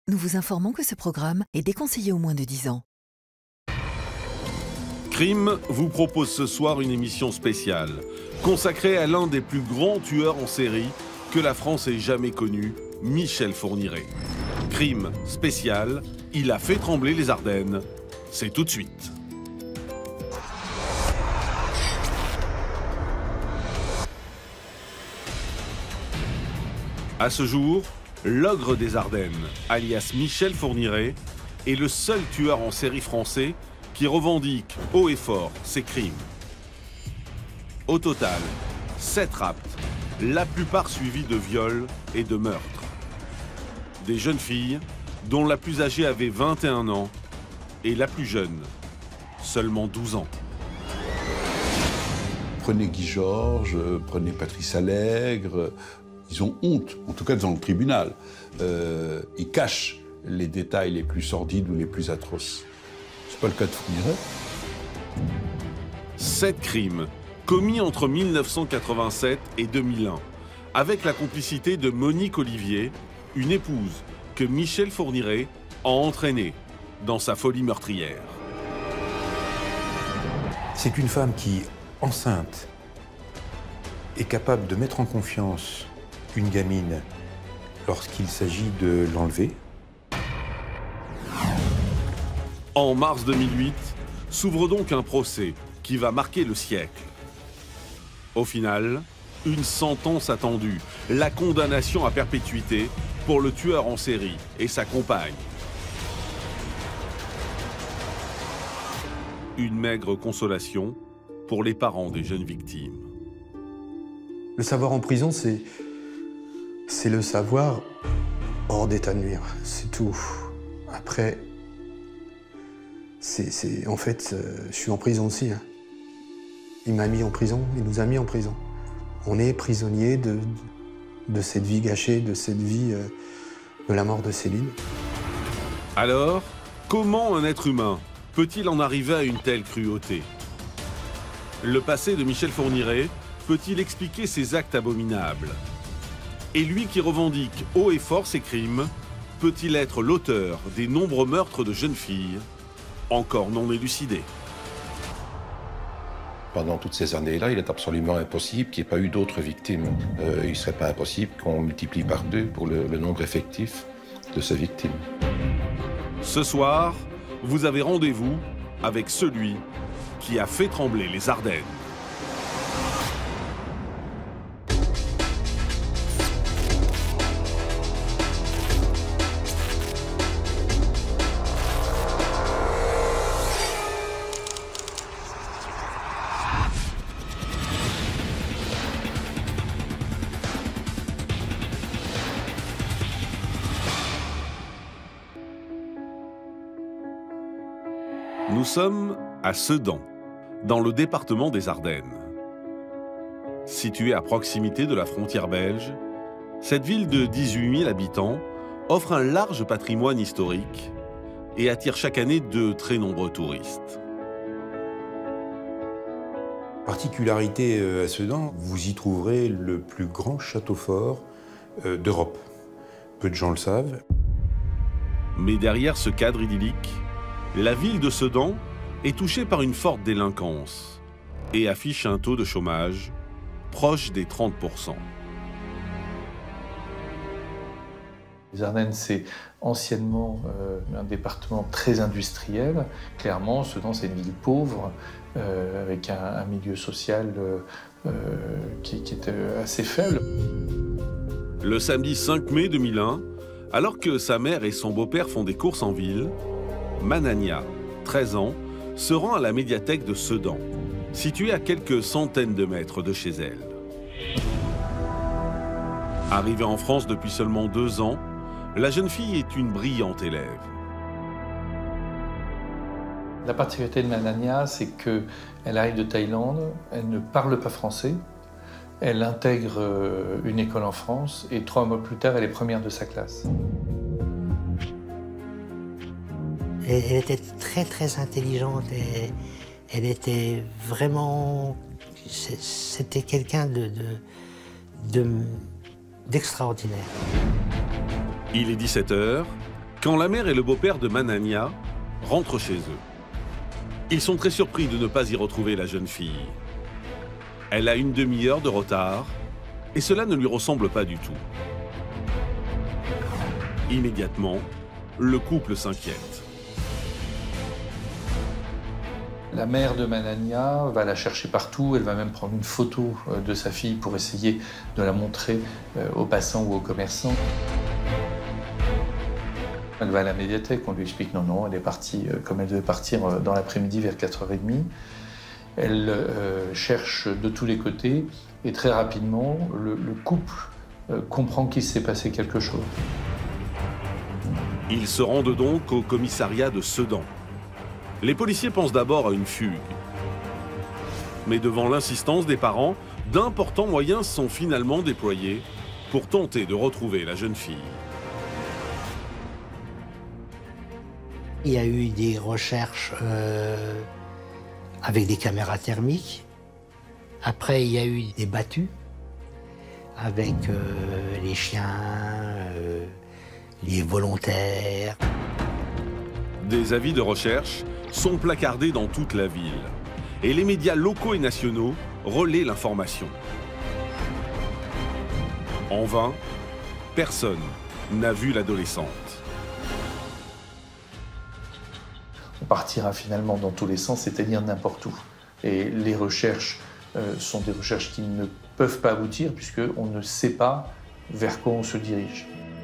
Nous vous informons que ce programme est déconseillé aux moins de 10 ans. Crime vous propose ce soir une émission spéciale consacrée à l'un des plus grands tueurs en série que la France ait jamais connu, Michel Fourniret. Crime spécial, il a fait trembler les Ardennes. C'est tout de suite. À ce jour, l'ogre des Ardennes, alias Michel Fourniret, est le seul tueur en série français qui revendique haut et fort ses crimes. Au total, 7 rapts, la plupart suivis de viols et de meurtres. Des jeunes filles, dont la plus âgée avait 21 ans et la plus jeune, seulement 12 ans. Prenez Guy Georges, prenez Patrice Allègre, ils ont honte, en tout cas devant le tribunal. Ils cachent les détails les plus sordides ou les plus atroces. C'est pas le cas de Fourniret. 7 crimes commis entre 1987 et 2001, avec la complicité de Monique Olivier, une épouse que Michel Fourniret a entraînée dans sa folie meurtrière. C'est une femme qui, enceinte, est capable de mettre en confiance une gamine lorsqu'il s'agit de l'enlever. En mars 2008, s'ouvre donc un procès qui va marquer le siècle. Au final, une sentence attendue, la condamnation à perpétuité pour le tueur en série et sa compagne. Une maigre consolation pour les parents des jeunes victimes. Le savoir en prison, c'est le savoir hors d'état de nuire, c'est tout. Après, en fait, je suis en prison aussi. Hein. Il m'a mis en prison, il nous a mis en prison. On est prisonnier de cette vie gâchée, de cette vie de la mort de Céline. Alors, comment un être humain peut-il en arriver à une telle cruauté? Le passé de Michel Fourniret peut-il expliquer ses actes abominables? Et lui qui revendique haut et fort ses crimes, peut-il être l'auteur des nombreux meurtres de jeunes filles encore non élucidés? Pendant toutes ces années-là, il est absolument impossible qu'il n'y ait pas eu d'autres victimes. Il ne serait pas impossible qu'on multiplie par 2 pour le nombre effectif de ces victimes. Ce soir, vous avez rendez-vous avec celui qui a fait trembler les Ardennes. Nous sommes à Sedan, dans le département des Ardennes. Située à proximité de la frontière belge, cette ville de 18 000 habitants offre un large patrimoine historique et attire chaque année de très nombreux touristes. Particularité à Sedan, vous y trouverez le plus grand château fort d'Europe. Peu de gens le savent. Mais derrière ce cadre idyllique, la ville de Sedan est touchée par une forte délinquance et affiche un taux de chômage proche des 30%. Les Ardennes, c'est anciennement un département très industriel. Clairement, Sedan, c'est une ville pauvre, avec un milieu social qui est assez faible. Le samedi 5 mai 2001, alors que sa mère et son beau-père font des courses en ville, Manania, 13 ans, se rend à la médiathèque de Sedan, située à quelques centaines de mètres de chez elle. Arrivée en France depuis seulement 2 ans, la jeune fille est une brillante élève. La particularité de Manania, c'est qu'elle arrive de Thaïlande, elle ne parle pas français, elle intègre une école en France et 3 mois plus tard, elle est première de sa classe. Elle était très très intelligente et elle était vraiment... C'était quelqu'un d'extraordinaire. Il est 17 h quand la mère et le beau-père de Manania rentrent chez eux. Ils sont très surpris de ne pas y retrouver la jeune fille. Elle a une demi-heure de retard et cela ne lui ressemble pas du tout. Immédiatement, le couple s'inquiète. La mère de Manania va la chercher partout, elle va même prendre une photo de sa fille pour essayer de la montrer aux passants ou aux commerçants. Elle va à la médiathèque, on lui explique non, elle est partie comme elle devait partir dans l'après-midi vers 4h30. Elle cherche de tous les côtés et très rapidement, le couple comprend qu'il s'est passé quelque chose. Ils se rendent donc au commissariat de Sedan. Les policiers pensent d'abord à une fugue. Mais devant l'insistance des parents, d'importants moyens sont finalement déployés pour tenter de retrouver la jeune fille. Il y a eu des recherches avec des caméras thermiques. Après, il y a eu des battues avec les chiens, les volontaires. Des avis de recherche sont placardés dans toute la ville. Et les médias locaux et nationaux relaient l'information. En vain, personne n'a vu l'adolescente. On partira finalement dans tous les sens, c'est-à-dire n'importe où. Et les recherches sont des recherches qui ne peuvent pas aboutir puisqu'on ne sait pas vers quoi on se dirige.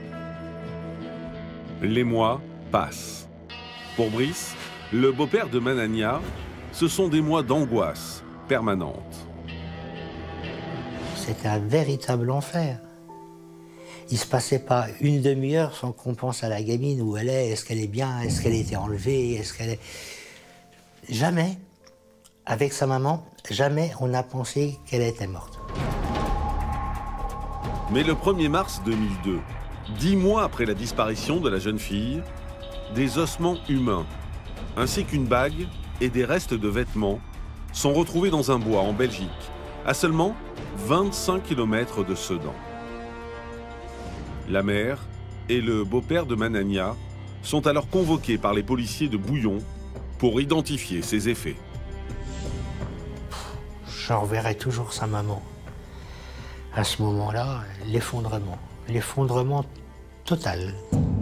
Les mois passent. Pour Brice, le beau-père de Manania, ce sont des mois d'angoisse permanente. C'était un véritable enfer. Il ne se passait pas une demi-heure sans qu'on pense à la gamine, où elle est-ce qu'elle est bien, est-ce qu'elle a été enlevée, est-ce qu'elle est... Jamais, avec sa maman, jamais on a pensé qu'elle était morte. Mais le 1er mars 2002, 10 mois après la disparition de la jeune fille, des ossements humains, ainsi qu'une bague et des restes de vêtements sont retrouvés dans un bois en Belgique, à seulement 25 km de Sedan. La mère et le beau-père de Manania sont alors convoqués par les policiers de Bouillon pour identifier ses effets. J'en reverrai toujours sa maman. À ce moment-là, l'effondrement total.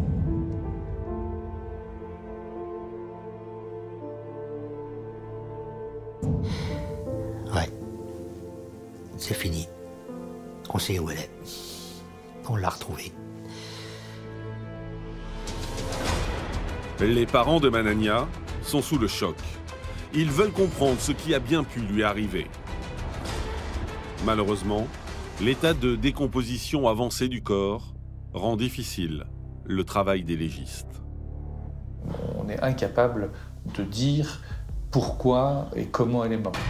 Ouais, c'est fini. On sait où elle est. On l'a retrouvée. Les parents de Manania sont sous le choc. Ils veulent comprendre ce qui a bien pu lui arriver. Malheureusement, l'état de décomposition avancé du corps rend difficile le travail des légistes. On est incapable de dire pourquoi et comment elle est morte.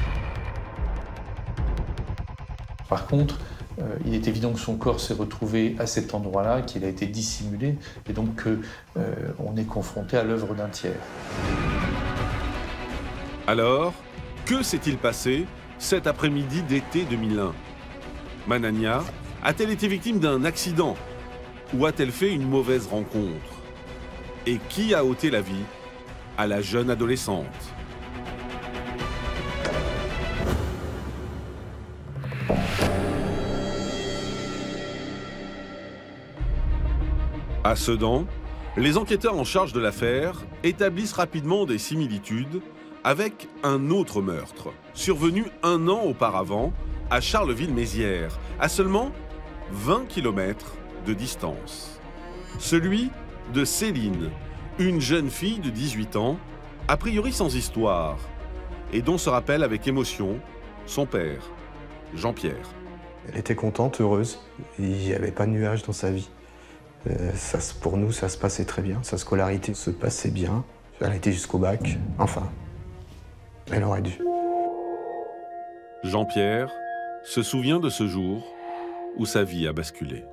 Par contre, il est évident que son corps s'est retrouvé à cet endroit-là, qu'il a été dissimulé, et donc qu'on est confronté à l'œuvre d'un tiers. Alors, que s'est-il passé cet après-midi d'été 2001 ? Manania a-t-elle été victime d'un accident ou a-t-elle fait une mauvaise rencontre ? Et qui a ôté la vie à la jeune adolescente ? À Sedan, les enquêteurs en charge de l'affaire établissent rapidement des similitudes avec un autre meurtre, survenu 1 an auparavant à Charleville-Mézières, à seulement 20 km de distance. Celui de Céline, une jeune fille de 18 ans, a priori sans histoire, et dont se rappelle avec émotion son père, Jean-Pierre. Elle était contente, heureuse. Il n'y avait pas de nuage dans sa vie. Pour nous, ça se passait très bien. Sa scolarité se passait bien. Elle était jusqu'au bac. Enfin, elle aurait dû. Jean-Pierre se souvient de ce jour où sa vie a basculé.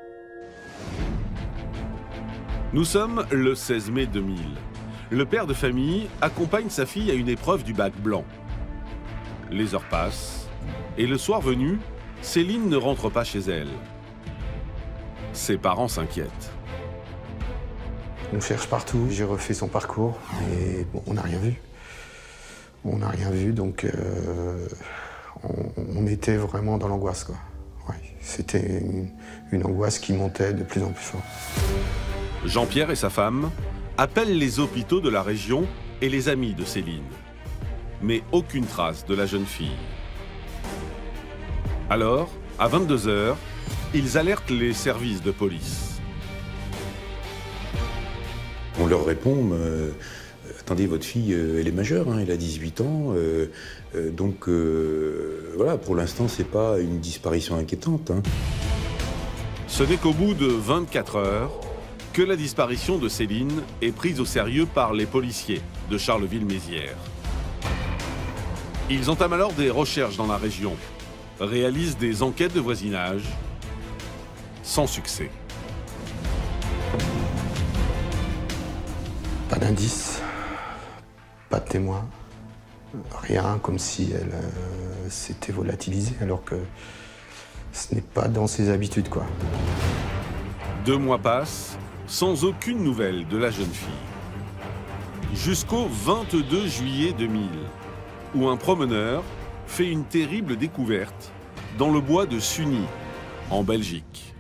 Nous sommes le 16 mai 2000. Le père de famille accompagne sa fille à une épreuve du bac blanc. Les heures passent et le soir venu, Céline ne rentre pas chez elle. Ses parents s'inquiètent. On cherche partout. J'ai refait son parcours et bon, on n'a rien vu. On n'a rien vu, donc on était vraiment dans l'angoisse, quoi. Ouais, c'était une angoisse qui montait de plus en plus fort. Jean-Pierre et sa femme appellent les hôpitaux de la région et les amis de Céline. Mais aucune trace de la jeune fille. Alors, à 22 h, ils alertent les services de police. On leur répond, attendez, votre fille, elle est majeure, hein, elle a 18 ans, donc voilà, pour l'instant, c'est pas une disparition inquiétante. Hein. Ce n'est qu'au bout de 24 heures que la disparition de Céline est prise au sérieux par les policiers de Charleville-Mézières. Ils entament alors des recherches dans la région, réalisent des enquêtes de voisinage, sans succès. Pas d'indice, pas de témoin, rien, comme si elle s'était volatilisée, alors que ce n'est pas dans ses habitudes, quoi. 2 mois passent sans aucune nouvelle de la jeune fille. Jusqu'au 22 juillet 2000, où un promeneur fait une terrible découverte dans le bois de Sunny, en Belgique.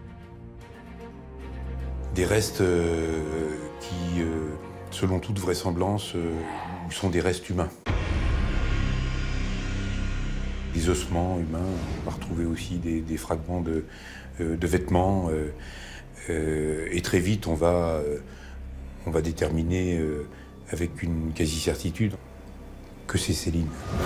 Des restes qui, selon toute vraisemblance, sont des restes humains. Des ossements humains, on va retrouver aussi des fragments de vêtements. Et très vite, on va déterminer avec une quasi-certitude que c'est Céline.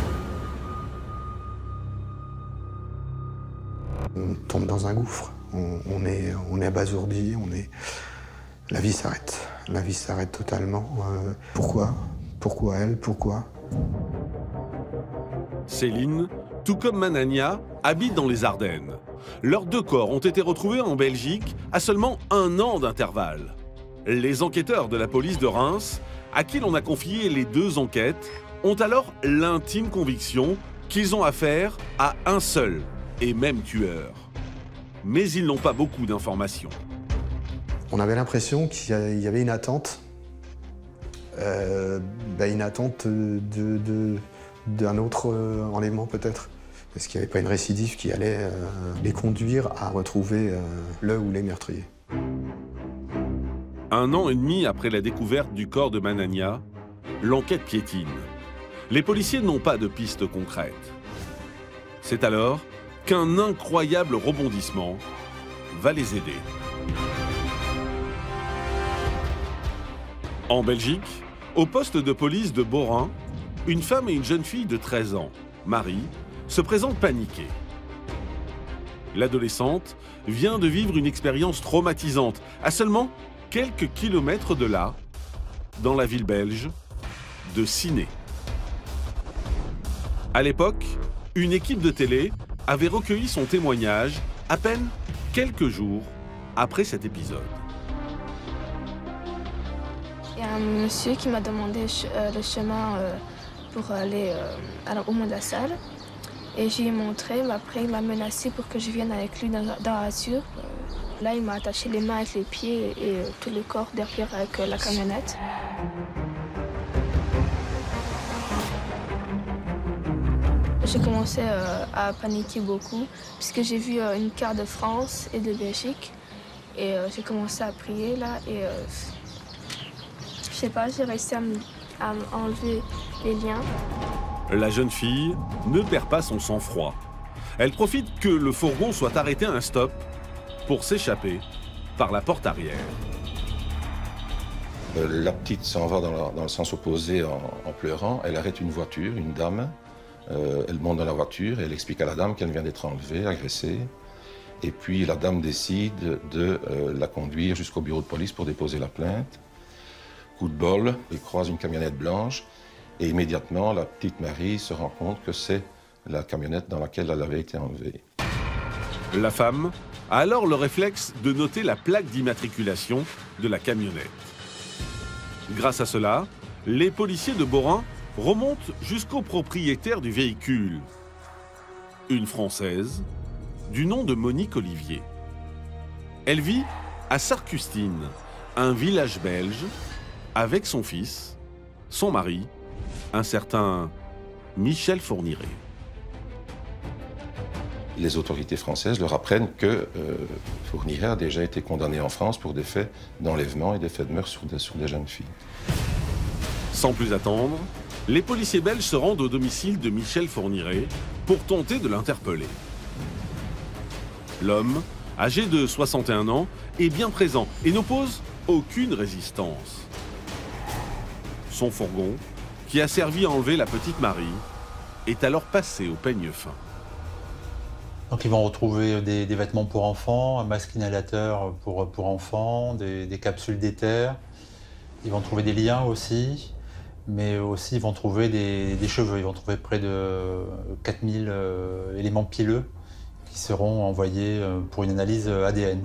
On tombe dans un gouffre, on est abasourdi, la vie s'arrête. La vie s'arrête totalement. Pourquoi? Pourquoi elle? Pourquoi? Céline, tout comme Manania, habite dans les Ardennes. Leurs 2 corps ont été retrouvés en Belgique à seulement 1 an d'intervalle. Les enquêteurs de la police de Reims, à qui l'on a confié les 2 enquêtes, ont alors l'intime conviction qu'ils ont affaire à un seul et même tueur. Mais ils n'ont pas beaucoup d'informations. On avait l'impression qu'il y avait une attente. Une attente d'un autre enlèvement, peut-être. Est-ce qu'il n'y avait pas une récidive qui allait les conduire à retrouver le ou les meurtriers? 1 an et demi après la découverte du corps de Manania, l'enquête piétine. Les policiers n'ont pas de pistes concrètes. C'est alors qu'un incroyable rebondissement va les aider. En Belgique, au poste de police de Borin, une femme et une jeune fille de 13 ans, Marie, se présentent paniquées. L'adolescente vient de vivre une expérience traumatisante à seulement quelques kilomètres de là, dans la ville belge de Ciney. À l'époque, une équipe de télé avait recueilli son témoignage à peine quelques jours après cet épisode. Il y a un monsieur qui m'a demandé le chemin pour aller au moins de la salle. Et j'ai montré, mais après il m'a menacé pour que je vienne avec lui dans la voiture. Là, il m'a attaché les mains avec les pieds et tout le corps derrière avec la camionnette. J'ai commencé à paniquer beaucoup, puisque j'ai vu une carte de France et de Belgique. Et j'ai commencé à prier là, et je sais pas, j'ai réussi à enlever les liens. La jeune fille ne perd pas son sang-froid. Elle profite que le fourgon soit arrêté à un stop pour s'échapper par la porte arrière. La petite s'en va dans le sens opposé en pleurant. Elle arrête une voiture, une dame. Elle monte dans la voiture et elle explique à la dame qu'elle vient d'être enlevée, agressée. Et puis la dame décide de la conduire jusqu'au bureau de police pour déposer la plainte. Coup de bol, il croise une camionnette blanche et immédiatement la petite Marie se rend compte que c'est la camionnette dans laquelle elle avait été enlevée. La femme a alors le réflexe de noter la plaque d'immatriculation de la camionnette. Grâce à cela, les policiers de Borin remontent jusqu'au propriétaire du véhicule, une Française du nom de Monique Olivier. Elle vit à Sarcustine, un village belge avec son fils, son mari, un certain Michel Fourniret. Les autorités françaises leur apprennent que Fourniret a déjà été condamné en France pour des faits d'enlèvement et des faits de meurtre sur des jeunes filles. Sans plus attendre, les policiers belges se rendent au domicile de Michel Fourniret pour tenter de l'interpeller. L'homme, âgé de 61 ans, est bien présent et n'oppose aucune résistance. Son fourgon, qui a servi à enlever la petite Marie, est alors passé au peigne fin. Donc ils vont retrouver des vêtements pour enfants, un masque inhalateur pour enfants, des capsules d'éther. Ils vont trouver des liens aussi, mais aussi ils vont trouver des cheveux. Ils vont trouver près de 4000 éléments pileux qui seront envoyés pour une analyse ADN.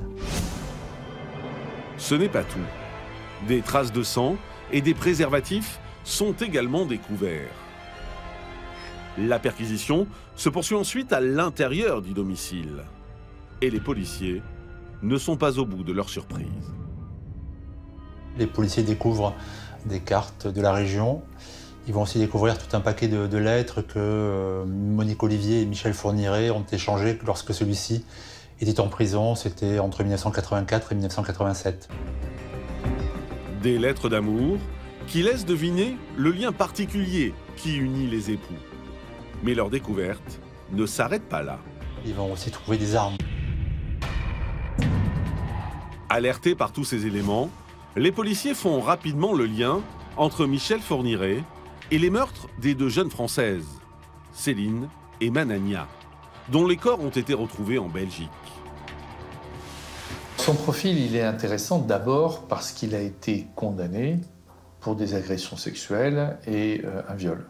Ce n'est pas tout. Des traces de sang et des préservatifs sont également découverts. La perquisition se poursuit ensuite à l'intérieur du domicile. Et les policiers ne sont pas au bout de leur surprise. Les policiers découvrent des cartes de la région. Ils vont aussi découvrir tout un paquet de lettres que Monique Olivier et Michel Fourniret ont échangées lorsque celui-ci était en prison. C'était entre 1984 et 1987. Des lettres d'amour qui laissent deviner le lien particulier qui unit les époux. Mais leur découverte ne s'arrête pas là. Ils vont aussi trouver des armes. Alertés par tous ces éléments, les policiers font rapidement le lien entre Michel Fourniret et les meurtres des deux jeunes Françaises, Céline et Manania, dont les corps ont été retrouvés en Belgique. Son profil, il est intéressant d'abord parce qu'il a été condamné pour des agressions sexuelles et un viol.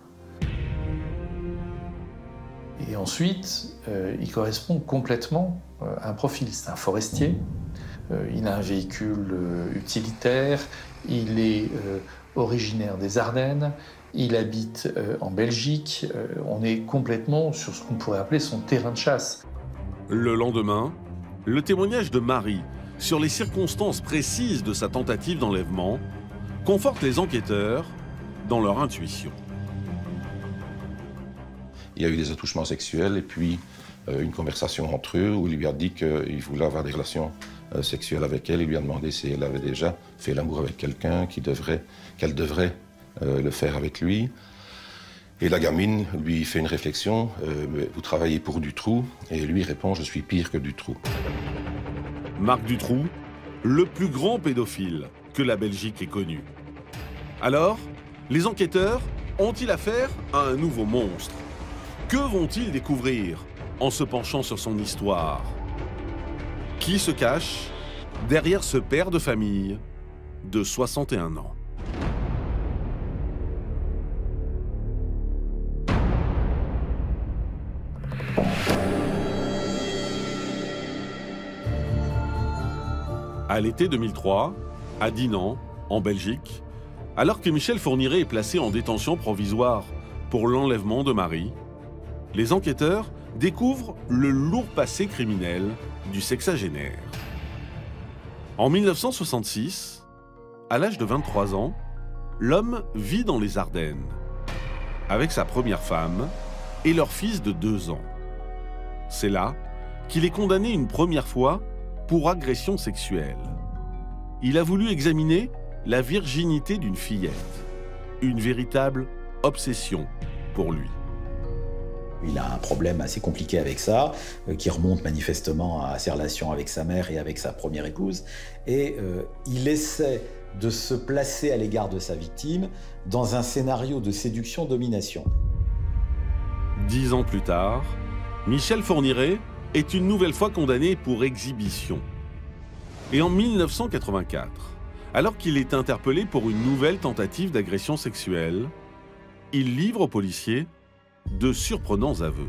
Et ensuite, il correspond complètement à un profil. C'est un forestier, il a un véhicule utilitaire, il est originaire des Ardennes, il habite en Belgique. On est complètement sur ce qu'on pourrait appeler son terrain de chasse. Le lendemain, le témoignage de Marie sur les circonstances précises de sa tentative d'enlèvement conforte les enquêteurs dans leur intuition. Il y a eu des attouchements sexuels et puis une conversation entre eux où il lui a dit qu'il voulait avoir des relations sexuelles avec elle. Il lui a demandé si elle avait déjà fait l'amour avec quelqu'un, qu'elle devrait le faire avec lui. Et la gamine lui fait une réflexion, vous travaillez pour Dutroux, et lui répond, je suis pire que Dutroux. Marc Dutroux, le plus grand pédophile que la Belgique ait connu. Alors, les enquêteurs ont-ils affaire à un nouveau monstre? Que vont-ils découvrir en se penchant sur son histoire? Qui se cache derrière ce père de famille de 61 ans? À l'été 2003, à Dinan, en Belgique, alors que Michel Fourniret est placé en détention provisoire pour l'enlèvement de Marie, les enquêteurs découvrent le lourd passé criminel du sexagénaire. En 1966, à l'âge de 23 ans, l'homme vit dans les Ardennes, avec sa première femme et leur fils de 2 ans. C'est là qu'il est condamné une première fois pour agression sexuelle. Il a voulu examiner la virginité d'une fillette, une véritable obsession pour lui. Il a un problème assez compliqué avec ça, qui remonte manifestement à ses relations avec sa mère et avec sa première épouse. Et il essaie de se placer à l'égard de sa victime dans un scénario de séduction-domination. 10 ans plus tard, Michel Fourniret est une nouvelle fois condamné pour exhibition. Et en 1984, alors qu'il est interpellé pour une nouvelle tentative d'agression sexuelle, il livre aux policiers de surprenants aveux.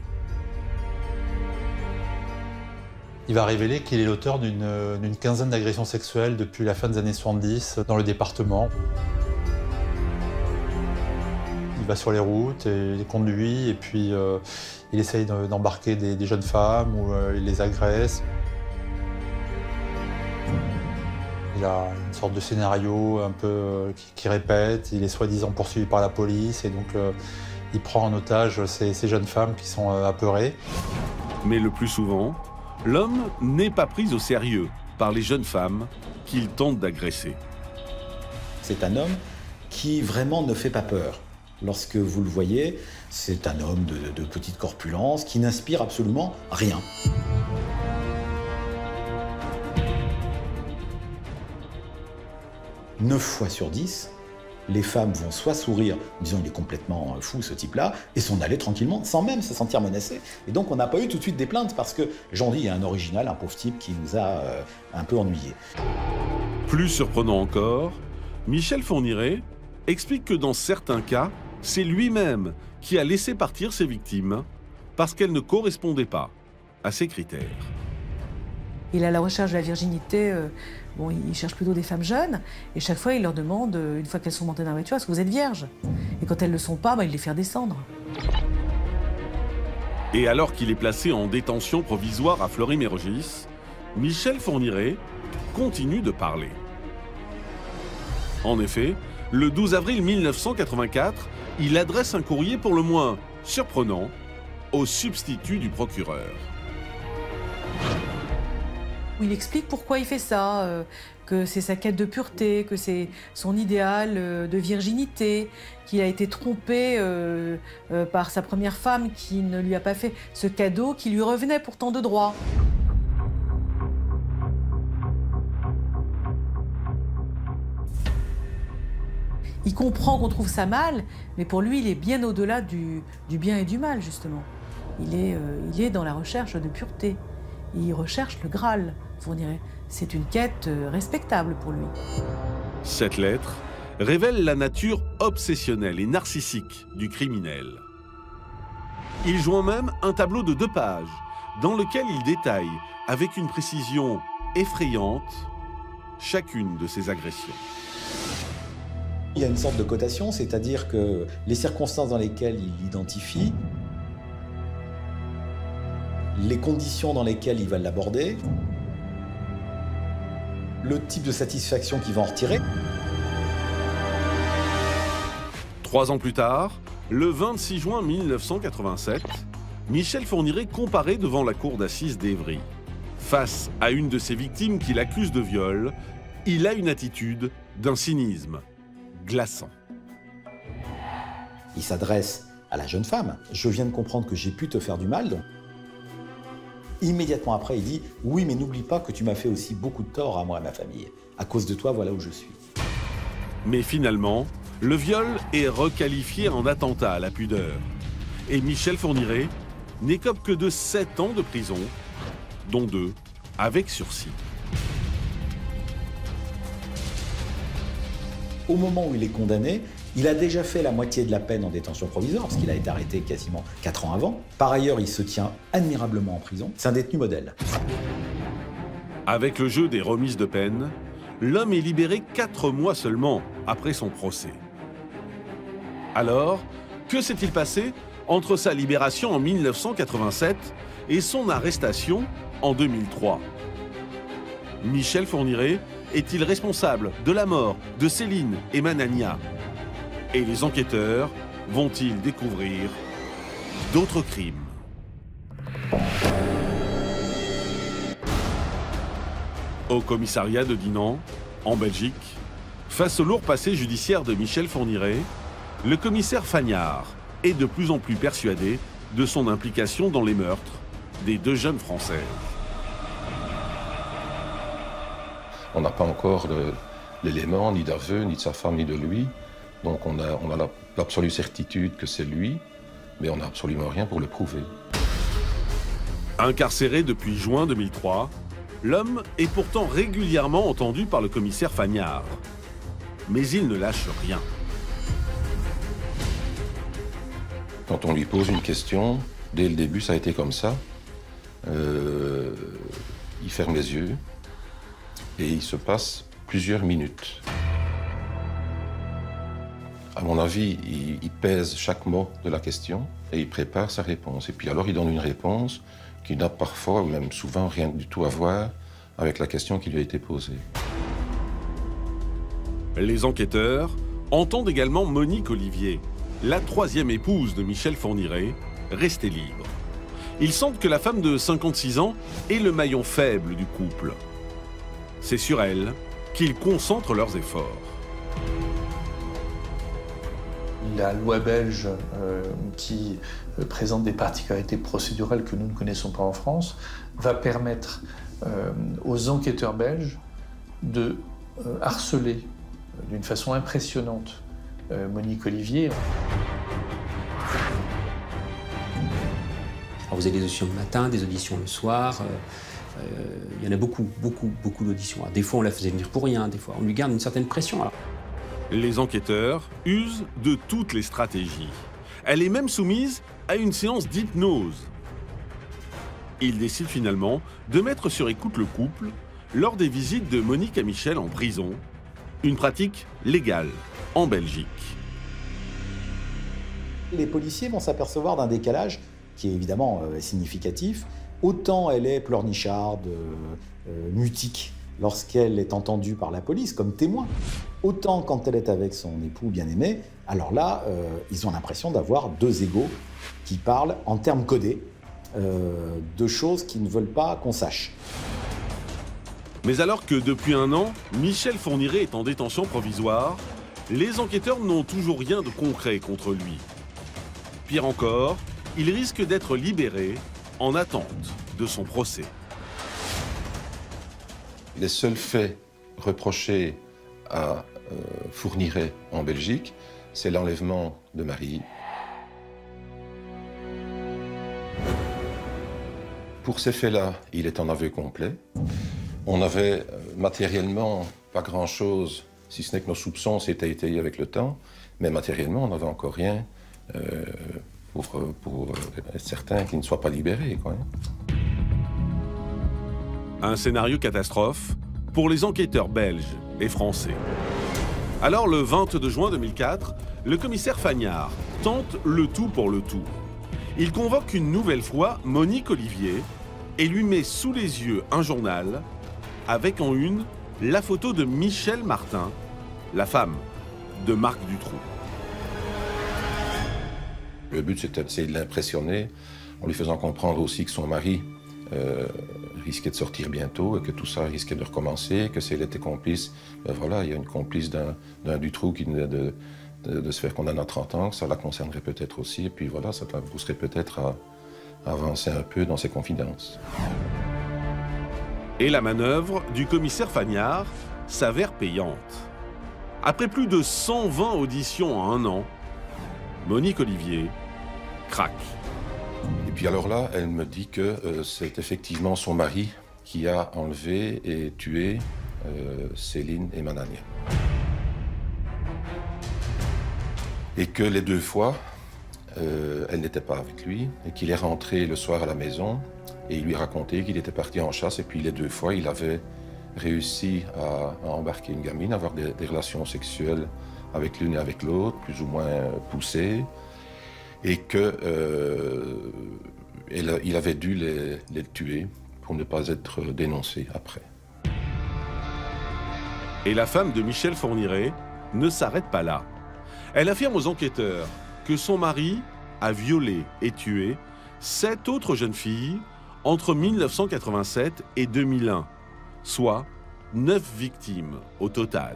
Il va révéler qu'il est l'auteur d'une quinzaine d'agressions sexuelles depuis la fin des années 70 dans le département. Il va sur les routes, et il conduit et puis il essaye d'embarquer des jeunes femmes ou il les agresse. Il a une sorte de scénario un peu qui répète. Il est soi-disant poursuivi par la police et donc il prend en otage ces jeunes femmes qui sont apeurées. Mais le plus souvent, l'homme n'est pas pris au sérieux par les jeunes femmes qu'il tente d'agresser. C'est un homme qui vraiment ne fait pas peur. Lorsque vous le voyez, c'est un homme de petite corpulence qui n'inspire absolument rien. Neuf fois sur 10, les femmes vont soit sourire en disant « il est complètement fou ce type-là » et s'en aller tranquillement sans même se sentir menacé. Et donc on n'a pas eu tout de suite des plaintes parce que j'en dis, il y a un original, un pauvre type qui nous a un peu ennuyés. Plus surprenant encore, Michel Fourniret explique que dans certains cas, c'est lui-même qui a laissé partir ses victimes parce qu'elles ne correspondaient pas à ses critères. Il est à la recherche de la virginité. Il cherche plutôt des femmes jeunes. Et chaque fois, il leur demande, une fois qu'elles sont montées dans la voiture, est-ce que vous êtes vierge? Et quand elles ne le sont pas, il les fait descendre. Et alors qu'il est placé en détention provisoire à Fleury-Mérogis, Michel Fourniret continue de parler. En effet, le 12 avril 1984, il adresse un courrier pour le moins surprenant au substitut du procureur. Il explique pourquoi il fait ça, que c'est sa quête de pureté, que c'est son idéal de virginité, qu'il a été trompé par sa première femme qui ne lui a pas fait ce cadeau qui lui revenait pourtant de droit. Il comprend qu'on trouve ça mal, mais pour lui, il est bien au-delà du bien et du mal, justement. Il est dans la recherche de pureté. Il recherche le Graal, Fourniret. C'est une quête respectable pour lui. Cette lettre révèle la nature obsessionnelle et narcissique du criminel. Il joint même un tableau de 2 pages dans lequel il détaille, avec une précision effrayante, chacune de ses agressions. Il y a une sorte de cotation, c'est-à-dire que les circonstances dans lesquelles il identifie, les conditions dans lesquelles il va l'aborder, le type de satisfaction qu'il va en retirer. 3 ans plus tard, le 26 juin 1987, Michel Fourniret comparaît devant la cour d'assises d'Évry. Face à une de ses victimes qu'il accuse de viol, il a une attitude d'un cynisme glaçant. Il s'adresse à la jeune femme. Je viens de comprendre que j'ai pu te faire du mal. Immédiatement après, il dit « Oui, mais n'oublie pas que tu m'as fait aussi beaucoup de tort à moi et à ma famille. À cause de toi, voilà où je suis. » Mais finalement, le viol est requalifié en attentat à la pudeur. Et Michel Fourniret n'écope que de 7 ans de prison, dont 2 avec sursis. Au moment où il est condamné, il a déjà fait la moitié de la peine en détention provisoire, parce qu'il a été arrêté quasiment 4 ans avant. Par ailleurs, il se tient admirablement en prison. C'est un détenu modèle. Avec le jeu des remises de peine, l'homme est libéré 4 mois seulement après son procès. Alors, que s'est-il passé entre sa libération en 1987 et son arrestation en 2003 ? Michel Fourniret est-il responsable de la mort de Céline et Manania ? Et les enquêteurs vont-ils découvrir d'autres crimes ? Au commissariat de Dinan, en Belgique, face au lourd passé judiciaire de Michel Fourniret, le commissaire Fagnard est de plus en plus persuadé de son implication dans les meurtres des 2 jeunes Françaises. On n'a pas encore l'élément ni d'aveu, ni de sa femme, ni de lui. Donc on a l'absolue certitude que c'est lui, mais on n'a absolument rien pour le prouver. Incarcéré depuis juin 2003, l'homme est pourtant régulièrement entendu par le commissaire Fagnard. Mais il ne lâche rien. Quand on lui pose une question, dès le début ça a été comme ça. Il ferme les yeux et il se passe plusieurs minutes. À mon avis, il pèse chaque mot de la question et il prépare sa réponse. Et puis alors il donne une réponse qui n'a parfois, ou même souvent, rien du tout à voir avec la question qui lui a été posée. Les enquêteurs entendent également Monique Olivier, la troisième épouse de Michel Fourniret, restée libre. Ils sentent que la femme de 56 ans est le maillon faible du couple. C'est sur elle qu'ils concentrent leurs efforts. La loi belge qui présente des particularités procédurales que nous ne connaissons pas en France va permettre aux enquêteurs belges de harceler d'une façon impressionnante Monique Olivier. Alors vous avez des auditions le matin, des auditions le soir. Il y en a beaucoup d'auditions. Des fois, on la faisait venir pour rien, des fois, on lui garde une certaine pression. Alors. Les enquêteurs usent de toutes les stratégies. Elle est même soumise à une séance d'hypnose. Ils décident finalement de mettre sur écoute le couple lors des visites de Monique à Michel en prison, une pratique légale en Belgique. Les policiers vont s'apercevoir d'un décalage qui est évidemment significatif. Autant elle est pleurnicharde, mutique, lorsqu'elle est entendue par la police comme témoin, autant quand elle est avec son époux bien-aimé, alors là, ils ont l'impression d'avoir deux égaux qui parlent en termes codés de choses qu'ils ne veulent pas qu'on sache. Mais alors que depuis un an, Michel Fourniret est en détention provisoire, les enquêteurs n'ont toujours rien de concret contre lui. Pire encore, il risque d'être libéré en attente de son procès. Les seuls faits reprochés à Fourniret en Belgique, c'est l'enlèvement de Marie. Pour ces faits-là, il est en aveu complet. On n'avait matériellement pas grand-chose, si ce n'est que nos soupçons s'étaient étayés avec le temps, mais matériellement, on n'avait encore rien pour être certain qu'il ne soit pas libéré, quoi. Un scénario catastrophe pour les enquêteurs belges et français. Alors, le 22 juin 2004, le commissaire Fagnard tente le tout pour le tout. Il convoque une nouvelle fois Monique Olivier et lui met sous les yeux un journal avec en une la photo de Michel Martin, la femme de Marc Dutroux. Le but, c'était d'essayer de l'impressionner en lui faisant comprendre aussi que son mari risquait de sortir bientôt et que tout ça risquait de recommencer, que si elle était complice, ben voilà, il y a une complice d'un Dutroux qui venait de se faire condamner à 30 ans, que ça la concernerait peut-être aussi, et puis voilà, ça la pousserait peut-être à avancer un peu dans ses confidences. Et la manœuvre du commissaire Fagnard s'avère payante. Après plus de 120 auditions en un an, Monique Olivier craque. Et puis alors là, elle me dit que c'est effectivement son mari qui a enlevé et tué Céline et Manania. Et que les deux fois, elle n'était pas avec lui et qu'il est rentré le soir à la maison et il lui racontait qu'il était parti en chasse et puis les deux fois, il avait réussi à embarquer une gamine, à avoir des relations sexuelles avec l'une et avec l'autre, plus ou moins poussées, et que il avait dû les tuer pour ne pas être dénoncé après. Et la femme de Michel Fourniret ne s'arrête pas là. Elle affirme aux enquêteurs que son mari a violé et tué 7 autres jeunes filles entre 1987 et 2001, soit 9 victimes au total.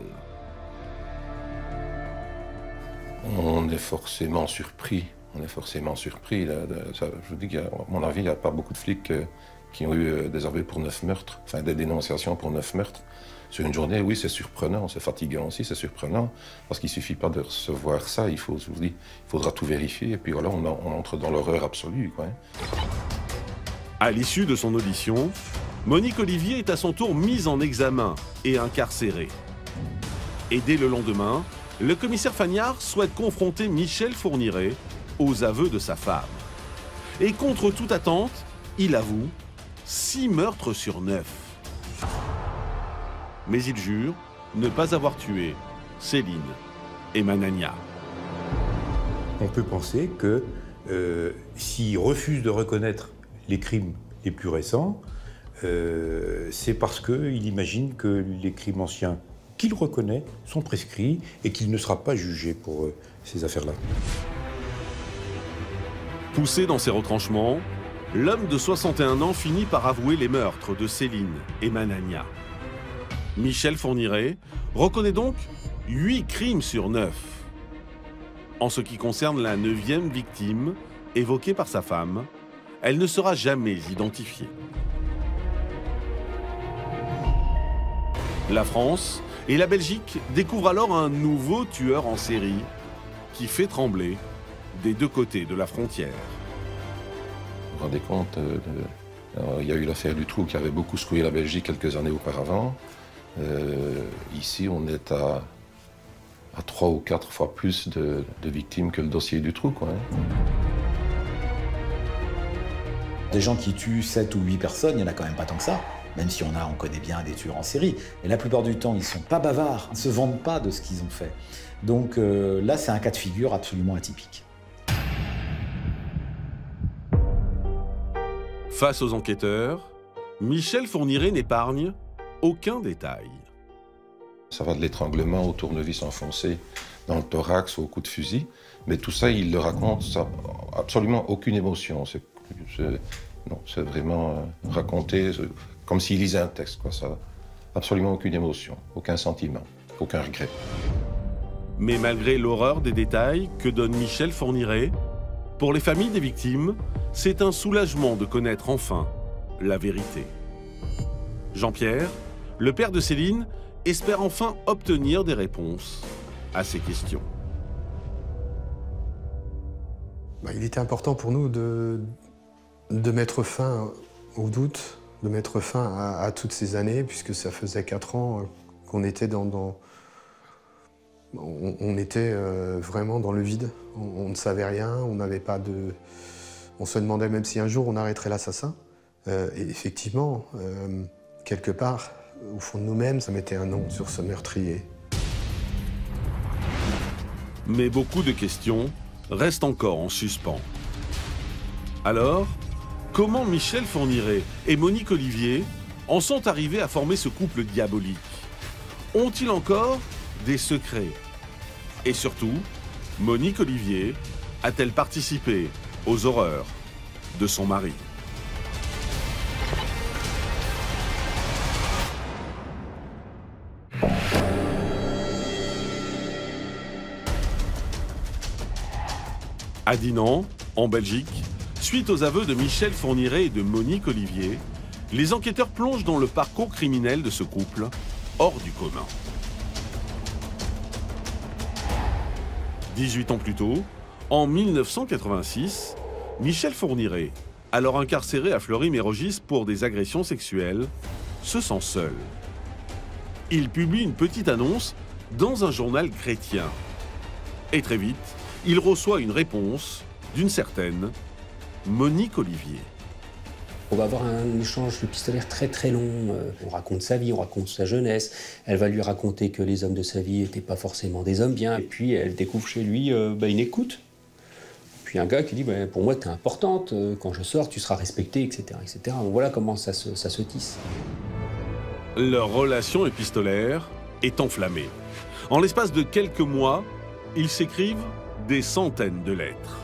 On est forcément surpris. On est forcément surpris. Je vous dis qu'à mon avis, il n'y a pas beaucoup de flics qui ont eu des aveux pour 9 meurtres, enfin des dénonciations pour 9 meurtres. Sur une journée, oui, c'est surprenant, c'est fatigant aussi, c'est surprenant, parce qu'il ne suffit pas de recevoir ça, je vous dis, il faudra tout vérifier, et puis voilà, on entre dans l'horreur absolue, quoi. À l'issue de son audition, Monique Olivier est à son tour mise en examen et incarcérée. Et dès le lendemain, le commissaire Fagnard souhaite confronter Michel Fourniret aux aveux de sa femme. Et contre toute attente, il avoue 6 meurtres sur 9. Mais il jure ne pas avoir tué Céline et Manania. On peut penser que s'il refuse de reconnaître les crimes les plus récents, c'est parce qu'il imagine que les crimes anciens qu'il reconnaît sont prescrits et qu'il ne sera pas jugé pour ces affaires-là. Poussé dans ses retranchements, l'homme de 61 ans finit par avouer les meurtres de Céline et Manania. Michel Fourniret reconnaît donc 8 crimes sur 9. En ce qui concerne la 9e victime, évoquée par sa femme, elle ne sera jamais identifiée. La France et la Belgique découvrent alors un nouveau tueur en série qui fait trembler des deux côtés de la frontière. Vous vous rendez compte, il y a eu l'affaire Dutroux qui avait beaucoup secoué la Belgique quelques années auparavant. Ici, on est à 3 ou 4 fois plus de victimes que le dossier Dutroux, quoi. Des gens qui tuent 7 ou 8 personnes, il n'y en a quand même pas tant que ça. Même si on connaît bien des tueurs en série. Et la plupart du temps, ils ne sont pas bavards, ils ne se vantent pas de ce qu'ils ont fait. Donc là, c'est un cas de figure absolument atypique. Face aux enquêteurs, Michel Fourniret n'épargne aucun détail. Ça va de l'étranglement au tournevis enfoncé dans le thorax, au coup de fusil. Mais tout ça, il le raconte, ça, absolument aucune émotion. C'est vraiment raconté comme s'il lisait un texte, quoi. Ça, absolument aucune émotion, aucun sentiment, aucun regret. Mais malgré l'horreur des détails que donne Michel Fourniret, pour les familles des victimes, c'est un soulagement de connaître enfin la vérité. Jean-Pierre, le père de Céline, espère enfin obtenir des réponses à ces questions. Il était important pour nous de mettre fin au doute, de mettre fin à toutes ces années, puisque ça faisait 4 ans qu'on était on était vraiment dans le vide. On ne savait rien, on n'avait pas de... On se demandait même si un jour on arrêterait l'assassin. Et effectivement, quelque part, au fond de nous-mêmes, ça mettait un nom sur ce meurtrier. Mais beaucoup de questions restent encore en suspens. Alors, comment Michel Fourniret et Monique Olivier en sont arrivés à former ce couple diabolique? Ont-ils encore des secrets? Et surtout, Monique Olivier a-t-elle participé aux horreurs de son mari? À Dinan, en Belgique, suite aux aveux de Michel Fourniret et de Monique Olivier, les enquêteurs plongent dans le parcours criminel de ce couple, hors du commun. 18 ans plus tôt, en 1986, Michel Fourniret, alors incarcéré à Fleury-Mérogis pour des agressions sexuelles, se sent seul. Il publie une petite annonce dans un journal chrétien. Et très vite, il reçoit une réponse d'une certaine Monique Olivier. On va avoir un échange épistolaire très très long. On raconte sa vie, on raconte sa jeunesse. Elle va lui raconter que les hommes de sa vie n'étaient pas forcément des hommes bien. Et puis elle découvre chez lui une écoute. Puis un gars qui dit pour moi t'es importante, quand je sors tu seras respectée, etc. etc. Donc voilà comment ça se tisse. Leur relation épistolaire est enflammée. En l'espace de quelques mois, ils s'écrivent des centaines de lettres.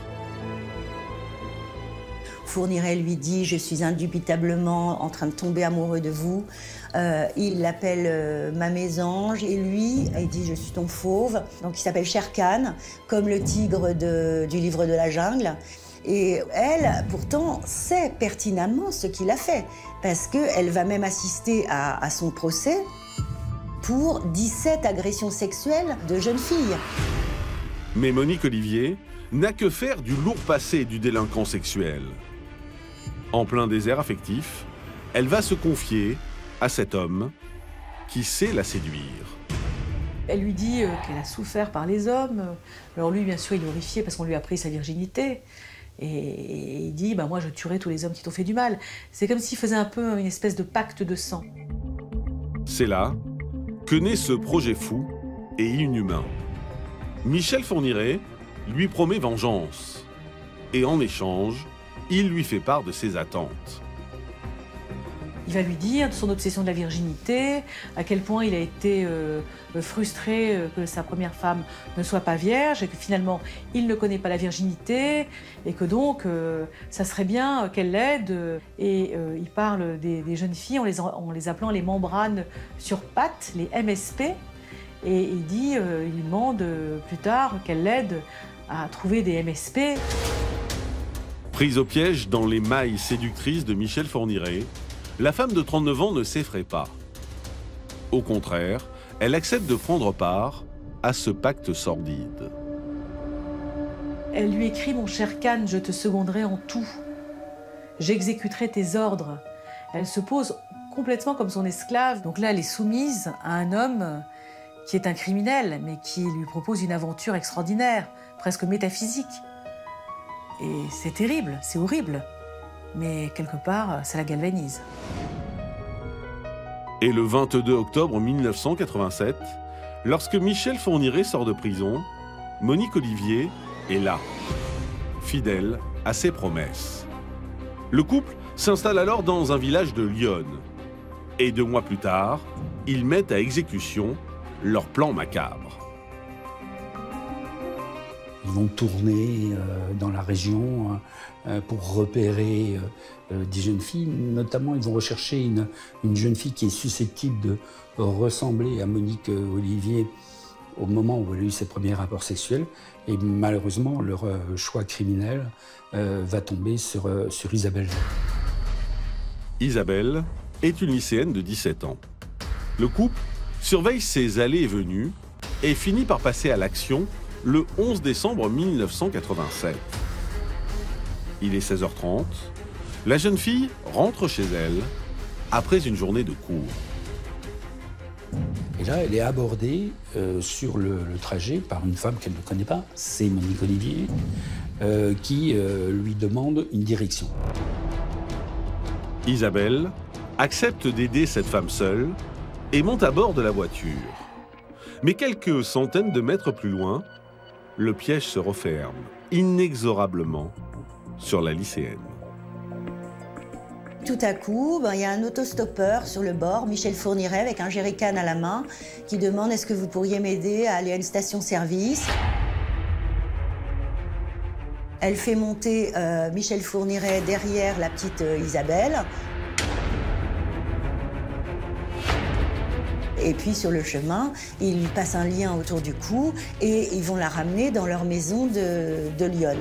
Fourniret lui dit « Je suis indubitablement en train de tomber amoureux de vous ». Il l'appelle ma mésange et lui, il dit « Je suis ton fauve ». Donc il s'appelle Shere-Khan, comme le tigre du livre de la jungle. Et elle, pourtant, sait pertinemment ce qu'il a fait, parce qu'elle va même assister à son procès pour 17 agressions sexuelles de jeunes filles. Mais Monique Olivier n'a que faire du lourd passé du délinquant sexuel. En plein désert affectif, elle va se confier à cet homme qui sait la séduire. Elle lui dit qu'elle a souffert par les hommes. Alors lui, bien sûr, il est horrifié parce qu'on lui a pris sa virginité. Et il dit, moi je tuerai tous les hommes qui t'ont fait du mal. C'est comme s'il faisait un peu une espèce de pacte de sang. C'est là que naît ce projet fou et inhumain. Michel Fourniret lui promet vengeance. Et en échange, il lui fait part de ses attentes. Il va lui dire de son obsession de la virginité, à quel point il a été frustré que sa première femme ne soit pas vierge et que finalement il ne connaît pas la virginité et que donc ça serait bien qu'elle l'aide. Et il parle des jeunes filles en les appelant les membranes sur pattes, les MSP. Et il lui demande plus tard qu'elle l'aide à trouver des MSP. Prise au piège dans les mailles séductrices de Michel Fourniret, la femme de 39 ans ne s'effraie pas. Au contraire, elle accepte de prendre part à ce pacte sordide. Elle lui écrit « Mon cher Kahn, je te seconderai en tout. J'exécuterai tes ordres. » Elle se pose complètement comme son esclave. Donc là, elle est soumise à un homme qui est un criminel, mais qui lui propose une aventure extraordinaire, presque métaphysique. Et c'est terrible, c'est horrible. Mais quelque part, ça la galvanise. Et le 22 octobre 1987, lorsque Michel Fourniret sort de prison, Monique Olivier est là, fidèle à ses promesses. Le couple s'installe alors dans un village de Lyon. Et 2 mois plus tard, ils mettent à exécution leur plan macabre. Ils vont tourner dans la région pour repérer des jeunes filles. Notamment, ils vont rechercher une jeune fille qui est susceptible de ressembler à Monique Olivier au moment où elle a eu ses premiers rapports sexuels. Et malheureusement, leur choix criminel va tomber sur Isabelle. Isabelle est une lycéenne de 17 ans. Le couple surveille ses allées et venues et finit par passer à l'action le 11 décembre 1987. Il est 16h30. La jeune fille rentre chez elle après une journée de cours. Et là, elle est abordée sur le trajet par une femme qu'elle ne connaît pas, c'est Monique Olivier, qui lui demande une direction. Isabelle accepte d'aider cette femme seule et monte à bord de la voiture. Mais quelques centaines de mètres plus loin, le piège se referme inexorablement sur la lycéenne. Tout à coup, il y a un autostoppeur sur le bord, Michel Fourniret, avec un jerrycan à la main, qui demande « Est-ce que vous pourriez m'aider à aller à une station-service ?» Elle fait monter Michel Fourniret derrière la petite Isabelle. Et puis sur le chemin, ils lui passent un lien autour du cou et ils vont la ramener dans leur maison de Lyon.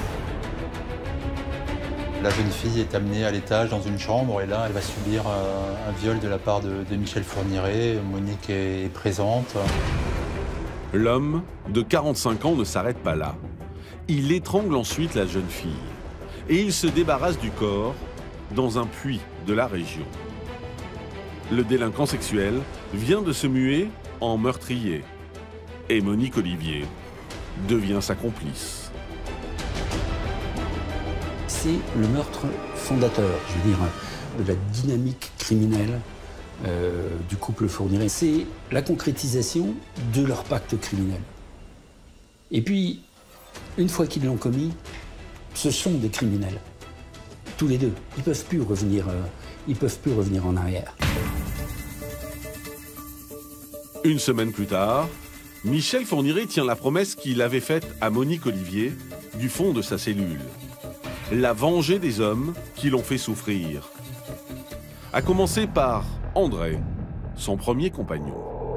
La jeune fille est amenée à l'étage dans une chambre et là, elle va subir un viol de la part de Michel Fourniret. Monique est présente. L'homme de 45 ans ne s'arrête pas là. Il étrangle ensuite la jeune fille et il se débarrasse du corps dans un puits de la région. Le délinquant sexuel vient de se muer en meurtrier et Monique Olivier devient sa complice. C'est le meurtre fondateur, je veux dire, de la dynamique criminelle du couple Fourniret. C'est la concrétisation de leur pacte criminel. Et puis, une fois qu'ils l'ont commis, ce sont des criminels. Tous les deux. Ils peuvent plus revenir en arrière. Une semaine plus tard, Michel Fourniret tient la promesse qu'il avait faite à Monique Olivier du fond de sa cellule. La venger des hommes qui l'ont fait souffrir. À commencer par André, son premier compagnon.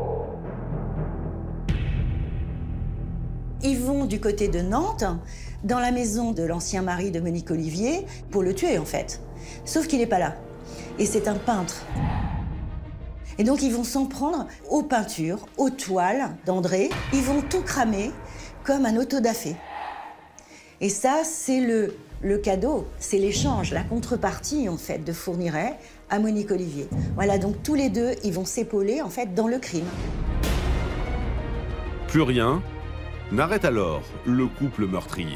Ils vont du côté de Nantes, dans la maison de l'ancien mari de Monique Olivier, pour le tuer en fait. Sauf qu'il n'est pas là. Et c'est un peintre. Et donc ils vont s'en prendre aux peintures, aux toiles d'André. Ils vont tout cramer comme un autodafé. Et ça, c'est le cadeau, c'est l'échange, la contrepartie en fait de Fourniret à Monique Olivier. Voilà, donc tous les deux, ils vont s'épauler en fait dans le crime. Plus rien n'arrête alors le couple meurtrier.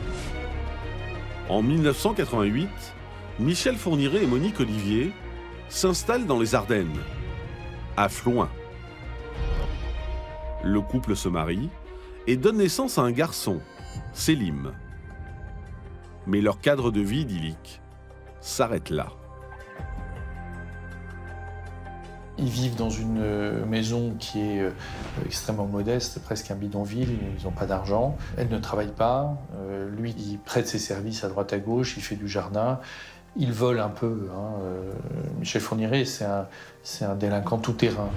En 1988, Michel Fourniret et Monique Olivier s'installent dans les Ardennes, à Floing. Le couple se marie et donne naissance à un garçon, Selim. Mais leur cadre de vie idyllique s'arrête là. Ils vivent dans une maison qui est extrêmement modeste, presque un bidonville, ils n'ont pas d'argent. Elle ne travaille pas, lui il prête ses services à droite à gauche, il fait du jardin, il vole un peu. Michel Fourniret, c'est un délinquant tout-terrain.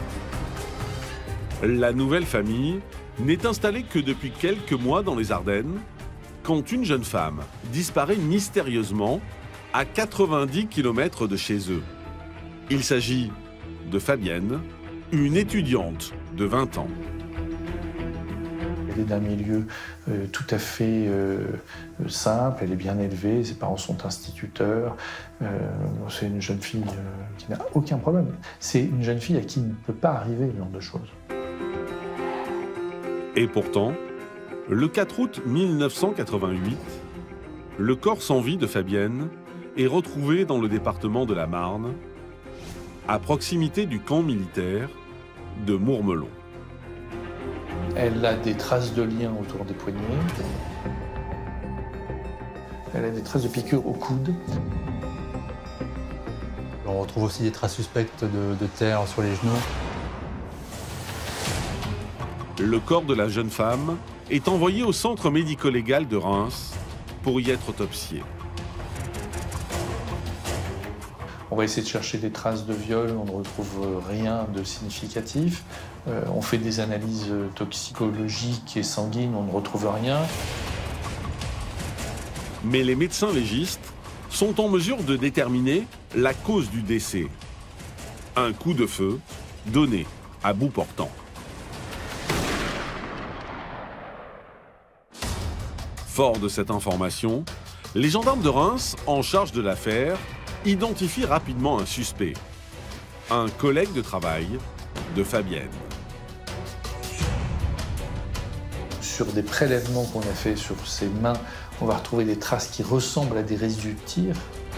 La nouvelle famille n'est installée que depuis quelques mois dans les Ardennes, quand une jeune femme disparaît mystérieusement à 90 km de chez eux. Il s'agit de Fabienne, une étudiante de 20 ans. Elle est d'un milieu tout à fait simple, elle est bien élevée, ses parents sont instituteurs. C'est une jeune fille qui n'a aucun problème. C'est une jeune fille à qui il ne peut pas arriver ce genre de choses. Et pourtant, le 4 août 1988, le corps sans vie de Fabienne est retrouvé dans le département de la Marne, à proximité du camp militaire de Mourmelon. Elle a des traces de liens autour des poignets. Elle a des traces de piqûres au coude. On retrouve aussi des traces suspectes de terre sur les genoux. Le corps de la jeune femme est envoyé au centre médico-légal de Reims pour y être autopsié. On va essayer de chercher des traces de viol, on ne retrouve rien de significatif. On fait des analyses toxicologiques et sanguines, on ne retrouve rien. Mais les médecins légistes sont en mesure de déterminer la cause du décès. Un coup de feu donné à bout portant. Fort de cette information, les gendarmes de Reims, en charge de l'affaire, identifient rapidement un suspect. Un collègue de travail de Fabienne. Sur des prélèvements qu'on a fait sur ses mains, on va retrouver des traces qui ressemblent à des résidus de tir.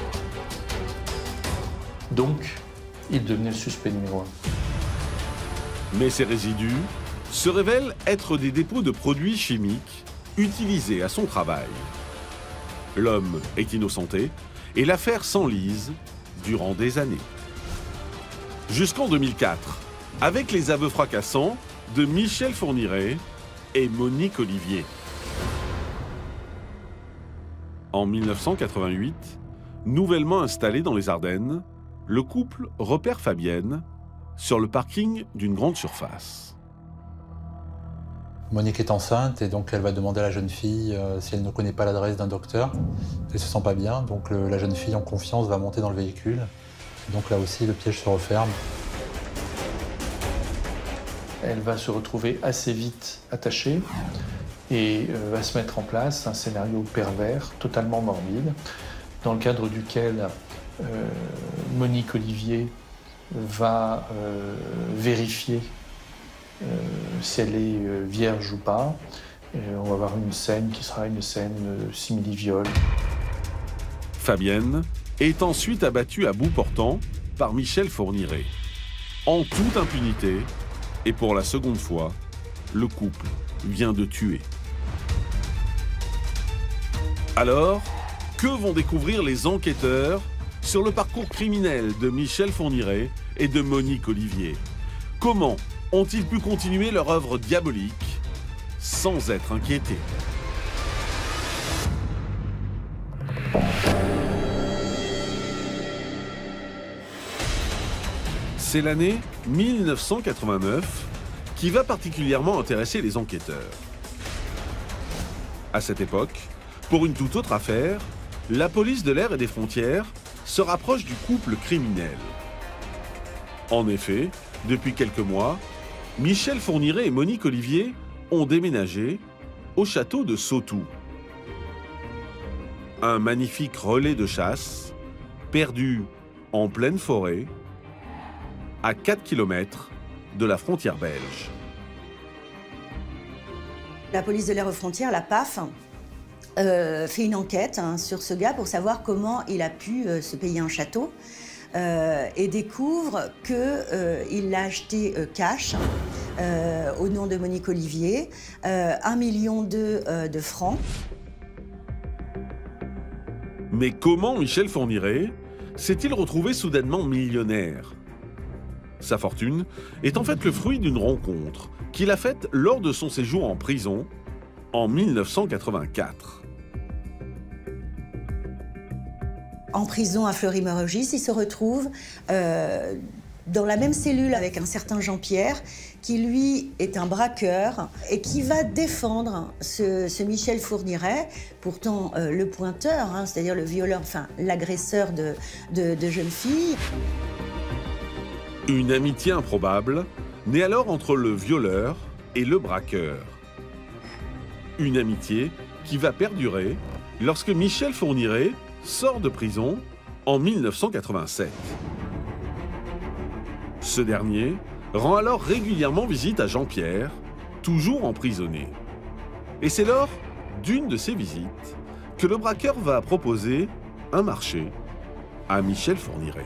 Donc, il devenait le suspect numéro 1. Mais ces résidus se révèlent être des dépôts de produits chimiques utilisés à son travail. L'homme est innocenté et l'affaire s'enlise durant des années. Jusqu'en 2004, avec les aveux fracassants de Michel Fourniret et Monique Olivier. En 1988, nouvellement installé dans les Ardennes, le couple repère Fabienne sur le parking d'une grande surface. Monique est enceinte et donc elle va demander à la jeune fille si elle ne connaît pas l'adresse d'un docteur. Elle se sent pas bien, donc la jeune fille en confiance va monter dans le véhicule. Donc là aussi, le piège se referme. Elle va se retrouver assez vite attachée et va se mettre en place un scénario pervers, totalement morbide, dans le cadre duquel Monique Olivier va vérifier si elle est vierge ou pas. On va avoir une scène qui sera une scène simili-viol. Fabienne est ensuite abattue à bout portant par Michel Fourniret. En toute impunité, et pour la seconde fois, le couple vient de tuer. Alors, que vont découvrir les enquêteurs sur le parcours criminel de Michel Fourniret et de Monique Olivier? Comment ont-ils pu continuer leur œuvre diabolique sans être inquiétés? C'est l'année 1989 qui va particulièrement intéresser les enquêteurs. À cette époque, pour une toute autre affaire, la police de l'air et des frontières se rapproche du couple criminel. En effet, depuis quelques mois, Michel Fourniret et Monique Olivier ont déménagé au château de Sautoux. Un magnifique relais de chasse, perdu en pleine forêt, à 4 km de la frontière belge. La police de l'air aux frontières, la PAF, fait une enquête sur ce gars pour savoir comment il a pu se payer un château et découvre qu'il l'a acheté cash au nom de Monique Olivier, 1,2 million de francs. Mais comment Michel Fourniret s'est-il retrouvé soudainement millionnaire? Sa fortune est en fait le fruit d'une rencontre qu'il a faite lors de son séjour en prison en 1984. En prison à Fleury-Mérogis, il se retrouve dans la même cellule avec un certain Jean-Pierre, qui lui est un braqueur et qui va défendre ce Michel Fourniret, pourtant le pointeur, hein, c'est-à-dire le violeur, enfin l'agresseur de jeunes filles. Une amitié improbable naît alors entre le violeur et le braqueur. Une amitié qui va perdurer lorsque Michel Fourniret sort de prison en 1987. Ce dernier rend alors régulièrement visite à Jean-Pierre, toujours emprisonné. Et c'est lors d'une de ces visites que le braqueur va proposer un marché à Michel Fourniret.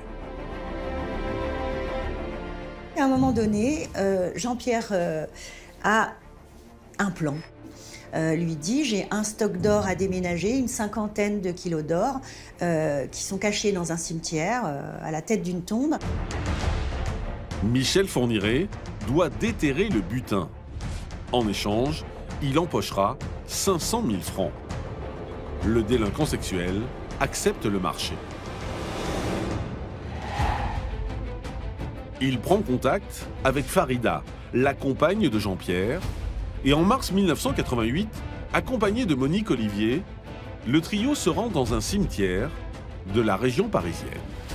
À un moment donné, Jean-Pierre a un plan. Lui dit, j'ai un stock d'or à déménager, une 50aine de kilos d'or qui sont cachés dans un cimetière à la tête d'une tombe. Michel Fourniret doit déterrer le butin. En échange, il empochera 500 000 francs. Le délinquant sexuel accepte le marché. Il prend contact avec Farida, la compagne de Jean-Pierre, et en mars 1988, accompagné de Monique Olivier, le trio se rend dans un cimetière de la région parisienne.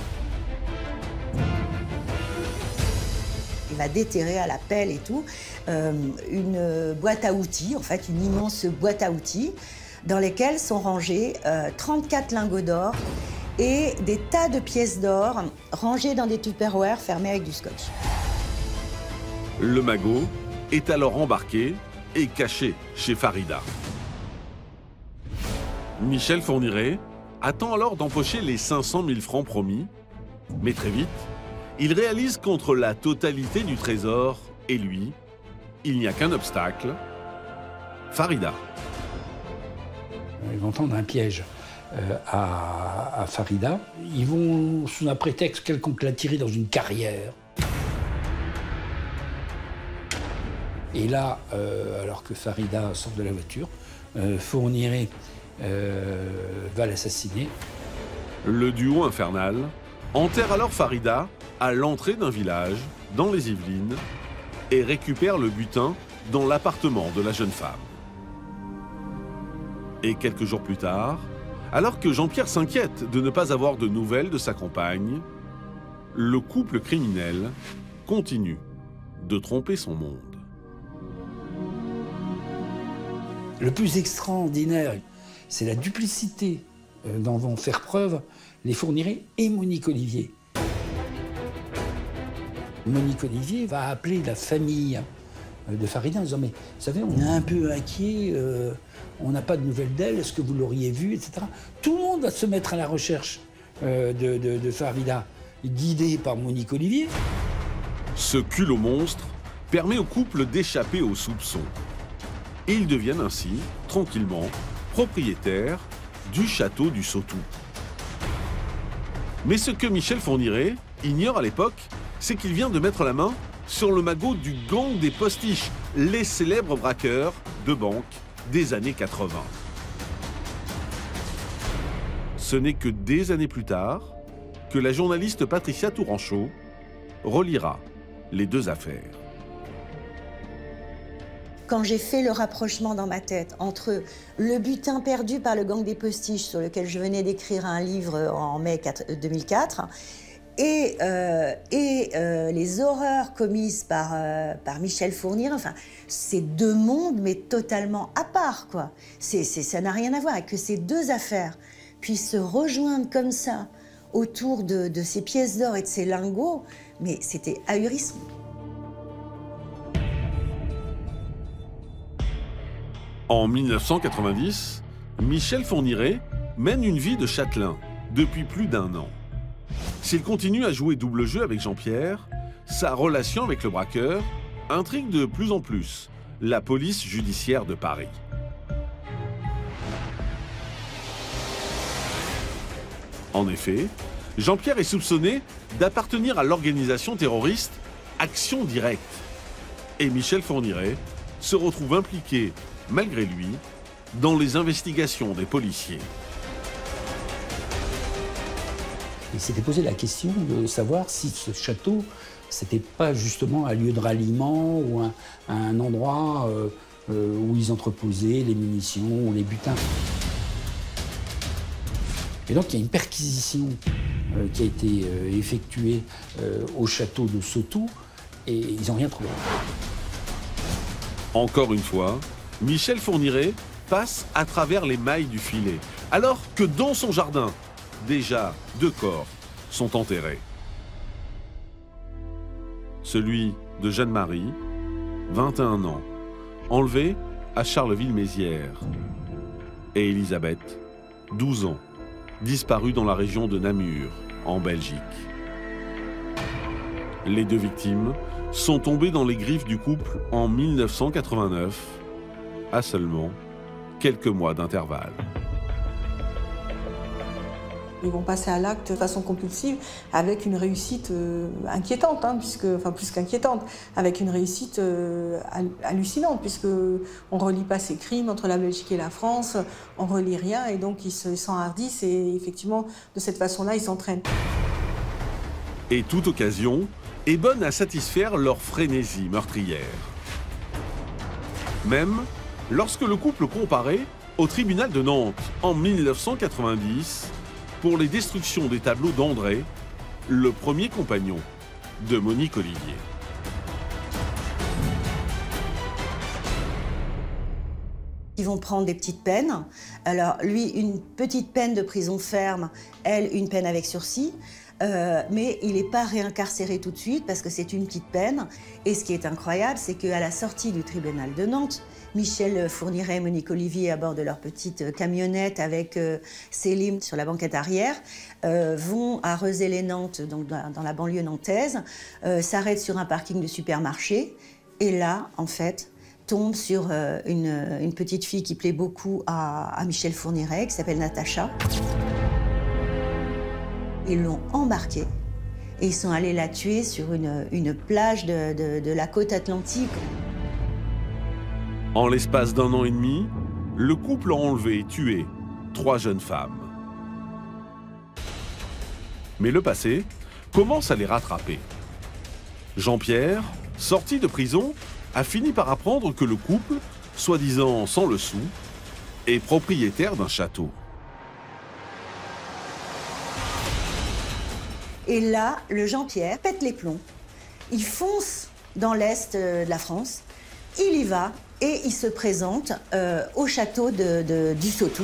Il va déterrer à la pelle et tout une boîte à outils, en fait une immense boîte à outils, dans lesquelles sont rangés 34 lingots d'or et des tas de pièces d'or rangées dans des tupperwares fermés avec du scotch. Le magot est alors embarqué et caché chez Farida. Michel Fourniret attend alors d'empocher les 500 000 francs promis, mais très vite, il réalise qu'entre la totalité du trésor et lui, il n'y a qu'un obstacle, Farida. Ils vont tendre un piège à Farida. Ils vont, sous un prétexte quelconque, la tirer dans une carrière. Et là, alors que Farida sort de la voiture, Fourniret va l'assassiner. Le duo infernal enterre alors Farida à l'entrée d'un village, dans les Yvelines, et récupère le butin dans l'appartement de la jeune femme. Et quelques jours plus tard, alors que Jean-Pierre s'inquiète de ne pas avoir de nouvelles de sa compagne, le couple criminel continue de tromper son monde. Le plus extraordinaire, c'est la duplicité dont vont faire preuve les Fourniret et Monique Olivier. Monique Olivier va appeler la famille de Farida en disant « Mais vous savez, on est un peu inquiet, on n'a pas de nouvelles d'elle, est-ce que vous l'auriez vue, etc. » Tout le monde va se mettre à la recherche de Farida, guidé par Monique Olivier. Ce culot monstre permet au couple d'échapper aux soupçons. Et ils deviennent ainsi, tranquillement, propriétaires du château du Sautou. Mais ce que Michel Fourniret ignore à l'époque, c'est qu'il vient de mettre la main sur le magot du gang des postiches, les célèbres braqueurs de banque des années 80. Ce n'est que des années plus tard que la journaliste Patricia Touranchot reliera les deux affaires. Quand j'ai fait le rapprochement dans ma tête entre le butin perdu par le gang des postiches, sur lequel je venais d'écrire un livre en mai 2004, et les horreurs commises par Michel Fourniret, enfin, c'est deux mondes, mais totalement à part, quoi. Ça n'a rien à voir, et que ces deux affaires puissent se rejoindre comme ça autour de ces pièces d'or et de ces lingots, mais c'était ahurissant. En 1990, Michel Fourniret mène une vie de châtelain depuis plus d'1 an. S'il continue à jouer double jeu avec Jean-Pierre, sa relation avec le braqueur intrigue de plus en plus la police judiciaire de Paris. En effet, Jean-Pierre est soupçonné d'appartenir à l'organisation terroriste action directe. Et Michel Fourniret se retrouve impliqué, malgré lui, dans les investigations des policiers. Il s'était posé la question de savoir si ce château, c'était pas justement un lieu de ralliement ou un endroit où ils entreposaient les munitions ou les butins. Et donc il y a une perquisition qui a été effectuée au château de Sautoux et ils n'ont rien trouvé. Encore une fois, Michel Fourniret passe à travers les mailles du filet, alors que dans son jardin, déjà 2 corps sont enterrés. Celui de Jeanne-Marie, 21 ans, enlevée à Charleville-Mézières, et Elisabeth, 12 ans, disparue dans la région de Namur, en Belgique. Les 2 victimes sont tombées dans les griffes du couple en 1989, à seulement quelques mois d'intervalle. Ils vont passer à l'acte de façon compulsive avec une réussite inquiétante, enfin plus qu'inquiétante, avec une réussite hallucinante, puisqu'on ne relie pas ces crimes entre la Belgique et la France, on ne relie rien, et donc ils s'enhardissent, et effectivement, de cette façon-là, ils s'entraînent. Et toute occasion est bonne à satisfaire leur frénésie meurtrière. Même lorsque le couple comparaît au tribunal de Nantes en 1990 pour les destructions des tableaux d'André, le premier compagnon de Monique Olivier. Ils vont prendre des petites peines. Alors lui, une petite peine de prison ferme, elle, une peine avec sursis. Mais il n'est pas réincarcéré tout de suite parce que c'est une petite peine. Et ce qui est incroyable, c'est qu'à la sortie du tribunal de Nantes, Michel Fourniret et Monique Olivier, à bord de leur petite camionnette avec Célim sur la banquette arrière, vont à Rezé-les-Nantes, donc dans la banlieue nantaise, s'arrêtent sur un parking de supermarché. Et là, en fait, tombe sur une petite fille qui plaît beaucoup à Michel Fourniret, qui s'appelle Natacha. Ils l'ont embarquée et ils sont allés la tuer sur une plage de la côte atlantique. En l'espace d'1 an et demi, le couple a enlevé et tué 3 jeunes femmes. Mais le passé commence à les rattraper. Jean-Pierre, sorti de prison, a fini par apprendre que le couple, soi-disant sans le sou, est propriétaire d'un château. Et là, le Jean-Pierre pète les plombs. Il fonce dans l'est de la France. Il y va et il se présente au château du Sautoux.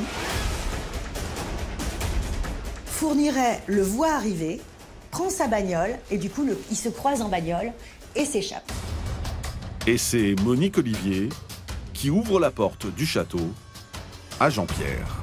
Fourniret le voit arriver, prend sa bagnole et du coup, il se croise en bagnole et s'échappe. Et c'est Monique Olivier qui ouvre la porte du château à Jean-Pierre.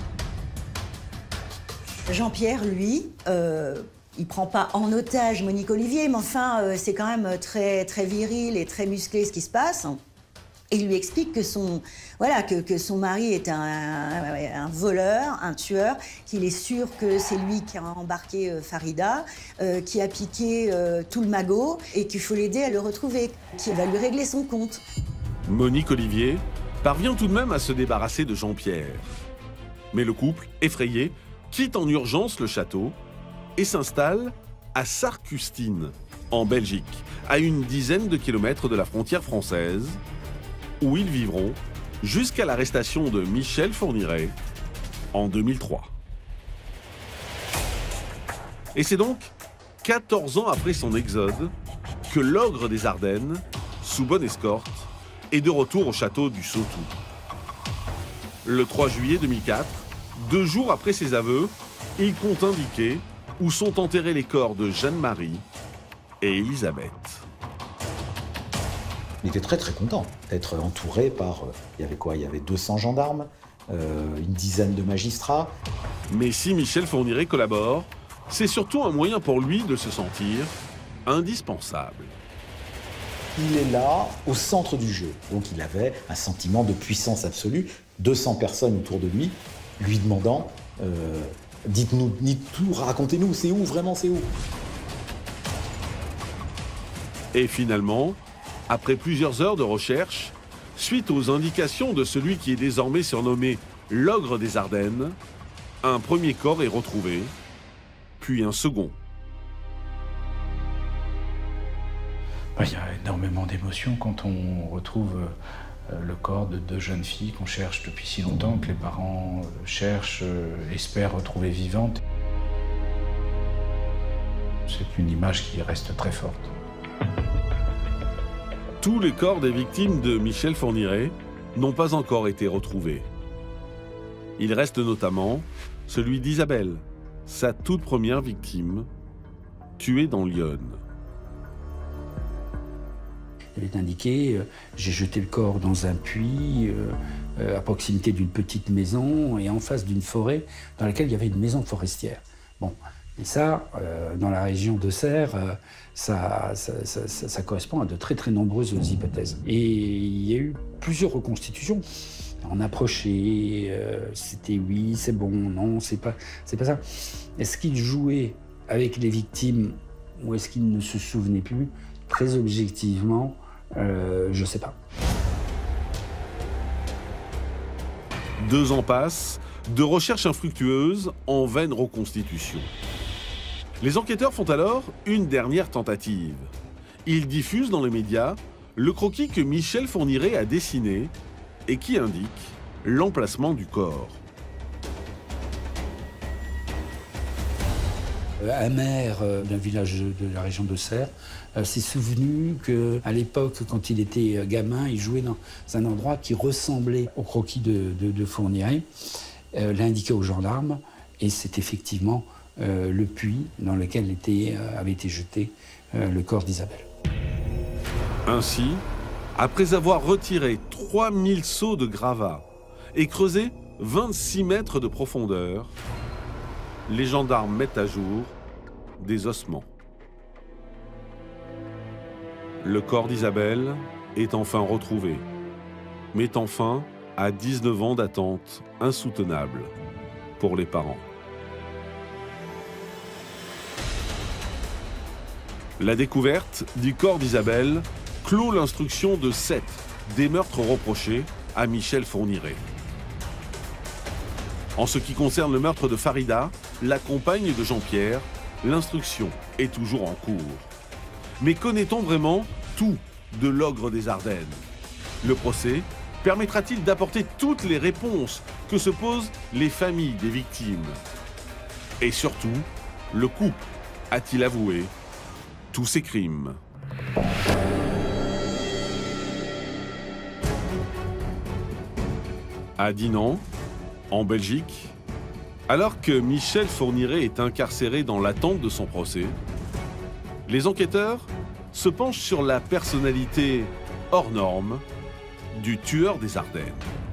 Jean-Pierre, lui, il prend pas en otage Monique Olivier, mais enfin, c'est quand même très, très viril et très musclé ce qui se passe. Et il lui explique que son mari est un voleur, un tueur, qu'il est sûr que c'est lui qui a embarqué Farida, qui a piqué tout le magot et qu'il faut l'aider à le retrouver, qu'il va lui régler son compte. Monique Olivier parvient tout de même à se débarrasser de Jean-Pierre. Mais le couple, effrayé, quitte en urgence le château et s'installe à Sarcustine, en Belgique, à une dizaine de kilomètres de la frontière française, où ils vivront jusqu'à l'arrestation de Michel Fourniret en 2003. Et c'est donc 14 ans après son exode que l'ogre des Ardennes, sous bonne escorte, est de retour au château du Sautoux. Le 3 juillet 2004, 2 jours après ses aveux, il compte indiquer où sont enterrés les corps de Jeanne-Marie et Elisabeth. Il était très très content d'être entouré par, il y avait quoi? Il y avait 200 gendarmes, une dizaine de magistrats. Mais si Michel Fourniret collabore, c'est surtout un moyen pour lui de se sentir indispensable. Il est là, au centre du jeu. Donc il avait un sentiment de puissance absolue. 200 personnes autour de lui, lui demandant dites-nous tout, racontez-nous, c'est où, vraiment, c'est où? Et finalement, après plusieurs heures de recherche, suite aux indications de celui qui est désormais surnommé l'ogre des Ardennes, un premier corps est retrouvé, puis un second. Il y a énormément d'émotions quand on retrouve le corps de deux jeunes filles qu'on cherche depuis si longtemps, que les parents cherchent, espèrent retrouver vivantes. C'est une image qui reste très forte. Tous les corps des victimes de Michel Fourniret n'ont pas encore été retrouvés. Il reste notamment celui d'Isabelle, sa toute première victime, tuée dans l'Yonne. Il est indiqué, j'ai jeté le corps dans un puits à proximité d'une petite maison et en face d'une forêt dans laquelle il y avait une maison forestière. Bon, et ça, dans la région d'Auxerre, ça correspond à de très très nombreuses hypothèses. Et il y a eu plusieurs reconstitutions. On approchait, c'était oui, c'est bon, non, c'est pas ça. Est-ce qu'il jouait avec les victimes ou est-ce qu'il ne se souvenait plus? Très objectivement, je ne sais pas. 2 ans passent, de recherches infructueuses en vaine reconstitution. Les enquêteurs font alors une dernière tentative. Ils diffusent dans les médias le croquis que Michel Fourniret a dessiné et qui indique l'emplacement du corps. Un maire d'un village de la région d'Auxerre s'est souvenu qu'à l'époque, quand il était gamin, il jouait dans un endroit qui ressemblait au croquis de Fourniret, l'a indiqué aux gendarmes, et c'est effectivement le puits dans lequel avait été jeté le corps d'Isabelle. Ainsi, après avoir retiré 3000 seaux de gravats et creusé 26 mètres de profondeur, les gendarmes mettent à jour des ossements. Le corps d'Isabelle est enfin retrouvé, mettant fin à 19 ans d'attente insoutenable pour les parents. La découverte du corps d'Isabelle clôt l'instruction de 7 des meurtres reprochés à Michel Fourniret. En ce qui concerne le meurtre de Farida, la compagne de Jean-Pierre, l'instruction est toujours en cours. Mais connaît-on vraiment tout de l'ogre des Ardennes? Le procès permettra-t-il d'apporter toutes les réponses que se posent les familles des victimes? Et surtout, le couple a-t-il avoué tous ses crimes? À Dinan, en Belgique, alors que Michel Fourniret est incarcéré dans l'attente de son procès, les enquêteurs se penchent sur la personnalité hors norme du tueur des Ardennes.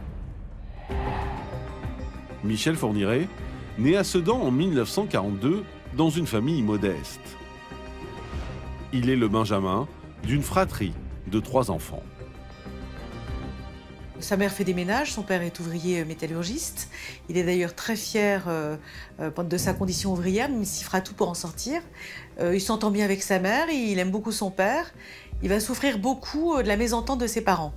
Michel Fourniret, né à Sedan en 1942 dans une famille modeste. Il est le benjamin d'une fratrie de 3 enfants. Sa mère fait des ménages, son père est ouvrier métallurgiste. Il est d'ailleurs très fier de sa condition ouvrière, même s'il fera tout pour en sortir. Il s'entend bien avec sa mère, il aime beaucoup son père. Il va souffrir beaucoup de la mésentente de ses parents.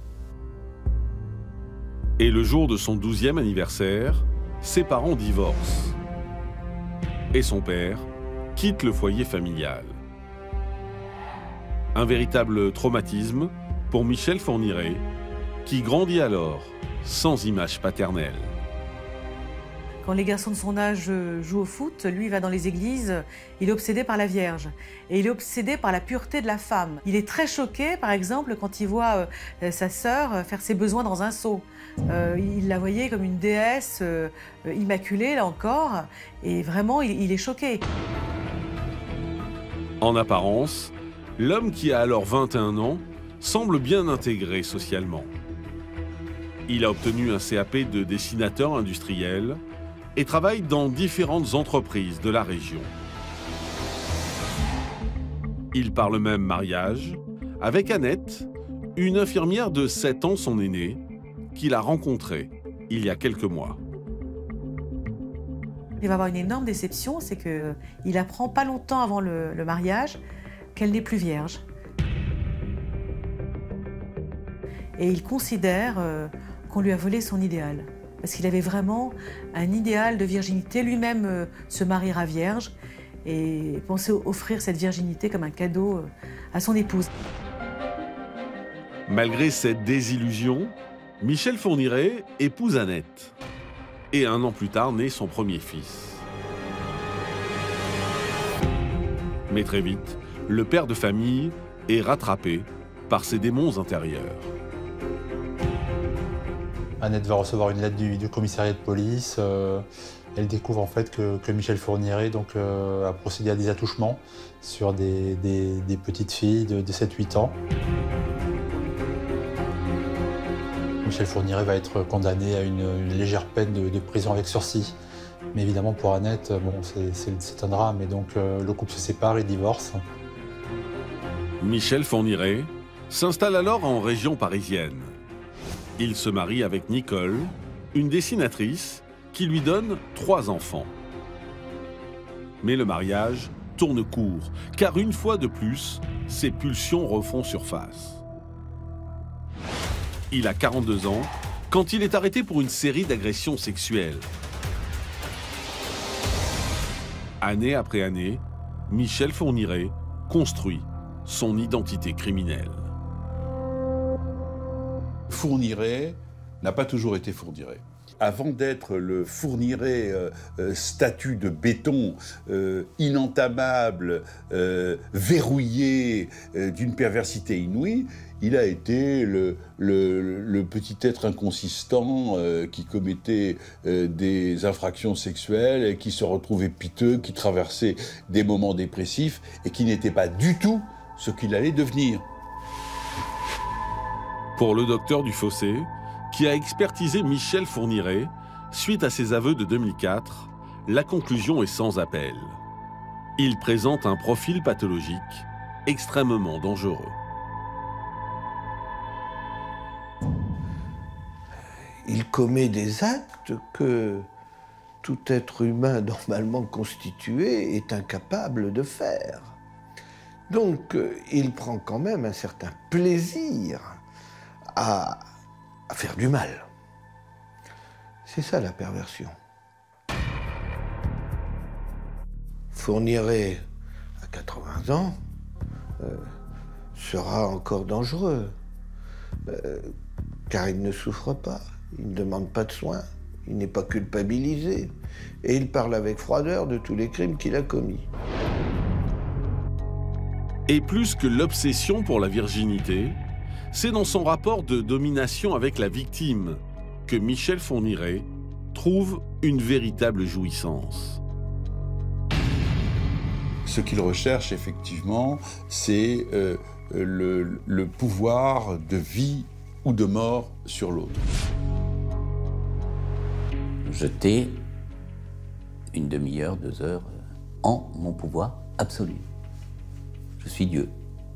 Et le jour de son 12e anniversaire, ses parents divorcent. Et son père quitte le foyer familial. Un véritable traumatisme pour Michel Fourniret, qui grandit alors sans image paternelle. Quand les garçons de son âge jouent au foot, lui va dans les églises, il est obsédé par la Vierge. Et il est obsédé par la pureté de la femme. Il est très choqué, par exemple, quand il voit sa sœur faire ses besoins dans un seau. Il la voyait comme une déesse immaculée, là encore, et vraiment, il est choqué. En apparence, l'homme qui a alors 21 ans semble bien intégré socialement. Il a obtenu un CAP de dessinateur industriel et travaille dans différentes entreprises de la région. Il parle même mariage avec Annette, une infirmière de 7 ans son aînée, qu'il a rencontrée il y a quelques mois. Il va avoir une énorme déception, c'est qu'il apprend pas longtemps avant le mariage qu'elle n'est plus vierge. et il considère qu'on lui a volé son idéal. Parce qu'il avait vraiment un idéal de virginité. Lui-même se mariera vierge et pensait offrir cette virginité comme un cadeau à son épouse. Malgré cette désillusion, Michel Fourniret épouse Annette. Et 1 an plus tard naît son premier fils. Mais très vite, le père de famille est rattrapé par ses démons intérieurs. Annette va recevoir une lettre du commissariat de police. Elle découvre en fait que Michel Fourniret a procédé à des attouchements sur des petites filles de 7-8 ans. Michel Fourniret va être condamné à une légère peine de prison avec sursis. Mais évidemment pour Annette, bon, c'est un drame et donc le couple se sépare et divorce. Michel Fourniret s'installe alors en région parisienne. Il se marie avec Nicole, une dessinatrice qui lui donne 3 enfants. Mais le mariage tourne court, car une fois de plus, ses pulsions refont surface. Il a 42 ans quand il est arrêté pour une série d'agressions sexuelles. Année après année, Michel Fourniret construit son identité criminelle. Fourniret n'a pas toujours été Fourniret. Avant d'être le Fourniret statue de béton, inentamable, verrouillé, d'une perversité inouïe, il a été le petit être inconsistant qui commettait des infractions sexuelles, et qui se retrouvait piteux, qui traversait des moments dépressifs et qui n'était pas du tout ce qu'il allait devenir. Pour le docteur Dufossé, qui a expertisé Michel Fourniret, suite à ses aveux de 2004, la conclusion est sans appel. Il présente un profil pathologique extrêmement dangereux. Il commet des actes que tout être humain normalement constitué est incapable de faire. Donc, il prend quand même un certain plaisir à faire du mal. C'est ça la perversion. Fourniret, à 80 ans, sera encore dangereux, car il ne souffre pas, il ne demande pas de soins, il n'est pas culpabilisé, et il parle avec froideur de tous les crimes qu'il a commis. Et plus que l'obsession pour la virginité, c'est dans son rapport de domination avec la victime que Michel Fourniret trouve une véritable jouissance. Ce qu'il recherche effectivement, c'est le pouvoir de vie ou de mort sur l'autre. Jeter une demi-heure, 2 heures en mon pouvoir absolu. Je suis Dieu.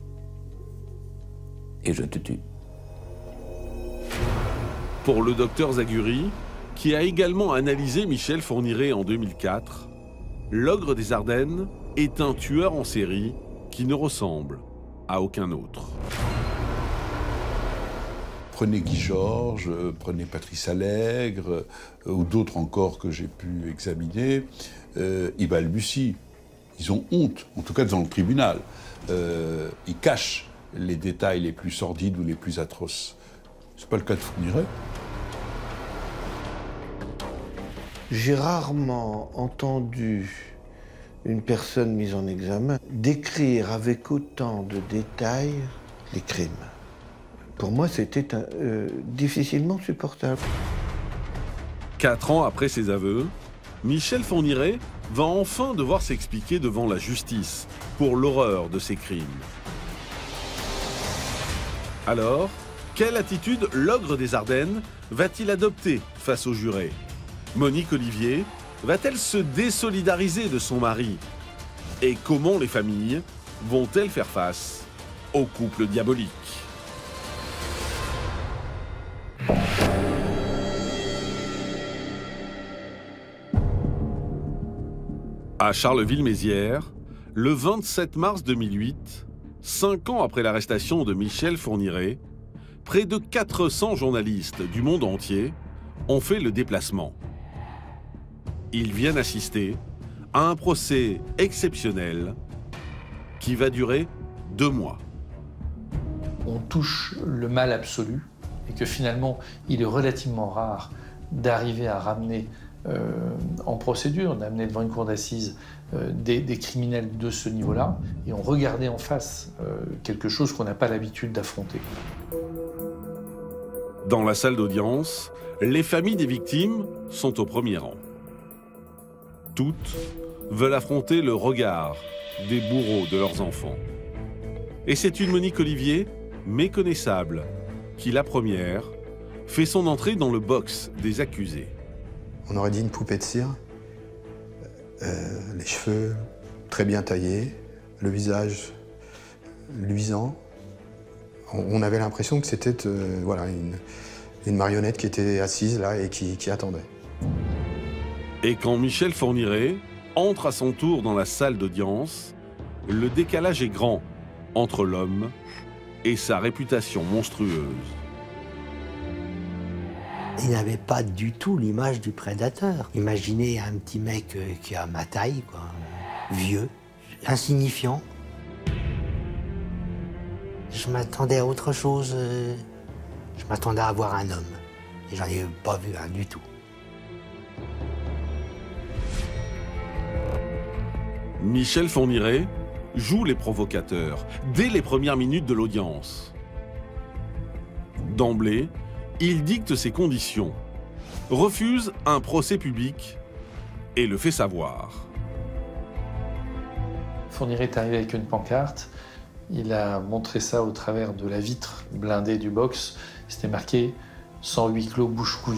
Et je te tue. Pour le docteur Zaguri, qui a également analysé Michel Fourniret en 2004, l'ogre des Ardennes est un tueur en série qui ne ressemble à aucun autre. Prenez Guy Georges, prenez Patrice Allègre, ou d'autres encore que j'ai pu examiner, ils balbutient. Ils ont honte, en tout cas devant le tribunal. Ils cachent les détails les plus sordides ou les plus atroces. C'est pas le cas de Fourniret. J'ai rarement entendu une personne mise en examen décrire avec autant de détails les crimes. Pour moi, c'était difficilement supportable. 4 ans après ses aveux, Michel Fourniret va enfin devoir s'expliquer devant la justice pour l'horreur de ses crimes. Alors, quelle attitude l'ogre des Ardennes va-t-il adopter face aux jurés? Monique Olivier va-t-elle se désolidariser de son mari? Et comment les familles vont-elles faire face au couple diabolique? À Charleville-Mézières, le 27 mars 2008, 5 ans après l'arrestation de Michel Fourniret, près de 400 journalistes du monde entier ont fait le déplacement. Ils viennent assister à un procès exceptionnel qui va durer 2 mois. On touche le mal absolu et que finalement, il est relativement rare d'arriver à ramener en procédure, d'amener devant une cour d'assises des criminels de ce niveau-là, et on regardait en face quelque chose qu'on n'a pas l'habitude d'affronter. Dans la salle d'audience, les familles des victimes sont au premier rang. Toutes veulent affronter le regard des bourreaux de leurs enfants. Et c'est une Monique Olivier, méconnaissable, qui, la première, fait son entrée dans le box des accusés. On aurait dit une poupée de cire. Les cheveux très bien taillés, le visage luisant. On avait l'impression que c'était voilà, une marionnette qui était assise là et qui attendait. Et quand Michel Fourniret entre à son tour dans la salle d'audience, le décalage est grand entre l'homme et sa réputation monstrueuse. Il n'avait pas du tout l'image du prédateur. Imaginez un petit mec qui a ma taille, quoi, vieux, insignifiant. Je m'attendais à autre chose. Je m'attendais à voir un homme. Et j'en ai pas vu un du tout. Michel Fourniret joue les provocateurs dès les premières minutes de l'audience. D'emblée, il dicte ses conditions, refuse un procès public et le fait savoir. Fourniret est arrivé avec une pancarte. Il a montré ça au travers de la vitre blindée du box. C'était marqué « Sans huis clos, bouche cousue ».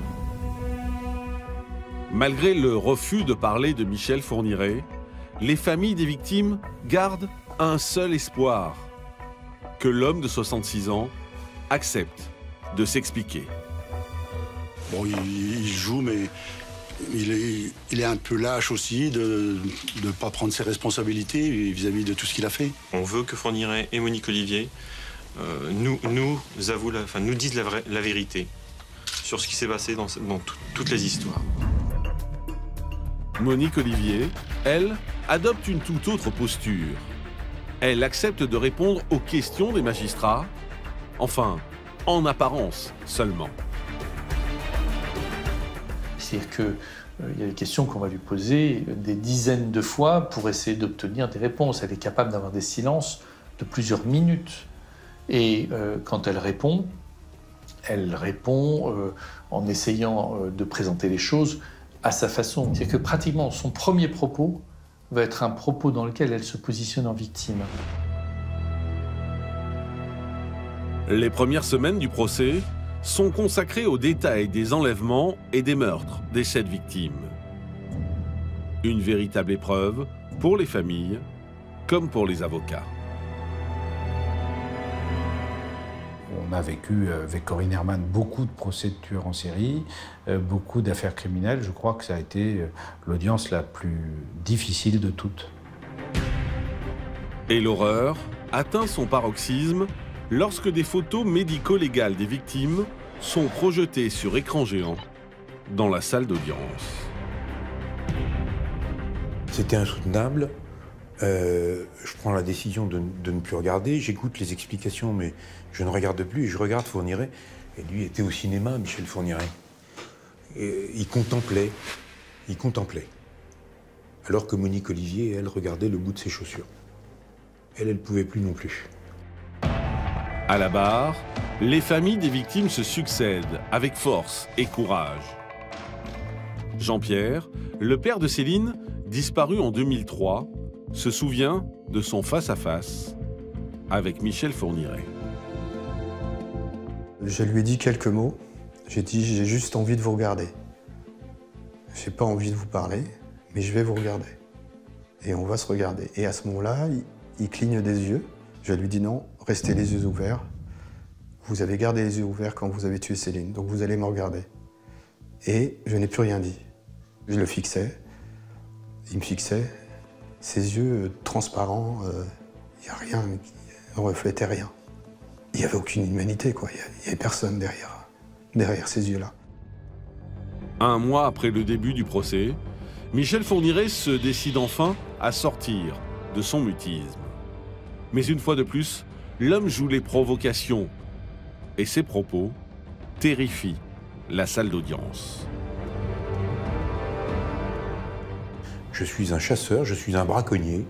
Malgré le refus de parler de Michel Fourniret, les familles des victimes gardent un seul espoir, que l'homme de 66 ans accepte de s'expliquer. Bon, il joue, mais il est un peu lâche aussi de ne pas prendre ses responsabilités vis-à-vis de tout ce qu'il a fait. On veut que Fourniret et Monique Olivier nous disent la vérité sur ce qui s'est passé dans toutes les histoires. Monique Olivier, elle, adopte une toute autre posture. Elle accepte de répondre aux questions des magistrats, enfin, en apparence seulement. C'est-à-dire qu'il y a des questions qu'on va lui poser des dizaines de fois pour essayer d'obtenir des réponses. Elle est capable d'avoir des silences de plusieurs minutes. Et quand elle répond en essayant de présenter les choses à sa façon. C'est-à-dire que pratiquement son premier propos va être un propos dans lequel elle se positionne en victime. Les premières semaines du procès sont consacrées aux détails des enlèvements et des meurtres des 7 victimes. Une véritable épreuve pour les familles comme pour les avocats. On a vécu avec Corinne Herman beaucoup de procès de tueurs en série, beaucoup d'affaires criminelles. Je crois que ça a été l'audience la plus difficile de toutes. Et l'horreur atteint son paroxysme lorsque des photos médico-légales des victimes sont projetées sur écran géant dans la salle d'audience. C'était insoutenable. Je prends la décision de ne plus regarder. J'écoute les explications, mais je ne regarde plus. Et je regarde Fourniret. Et lui était au cinéma, Michel Fourniret. Et il contemplait. Il contemplait. Alors que Monique Olivier, elle, regardait le bout de ses chaussures. Elle ne pouvait plus non plus. À la barre, les familles des victimes se succèdent avec force et courage. Jean-Pierre, le père de Céline, disparu en 2003, se souvient de son face-à-face avec Michel Fourniret. Je lui ai dit quelques mots. J'ai dit, j'ai juste envie de vous regarder. J'ai pas envie de vous parler, mais je vais vous regarder. Et on va se regarder. Et à ce moment-là, il cligne des yeux. Je lui dis non, restez les yeux ouverts. Vous avez gardé les yeux ouverts quand vous avez tué Céline, donc vous allez me regarder. Et je n'ai plus rien dit. Je le fixais, il me fixait. Ses yeux transparents, il n'y a rien, ne reflétaient rien. Il n'y avait aucune humanité, quoi. Il n'y avait personne derrière ces yeux-là. Un mois après le début du procès, Michel Fourniret se décide enfin à sortir de son mutisme. Mais une fois de plus, l'homme joue les provocations et ses propos terrifient la salle d'audience. Je suis un chasseur, je suis un braconnier.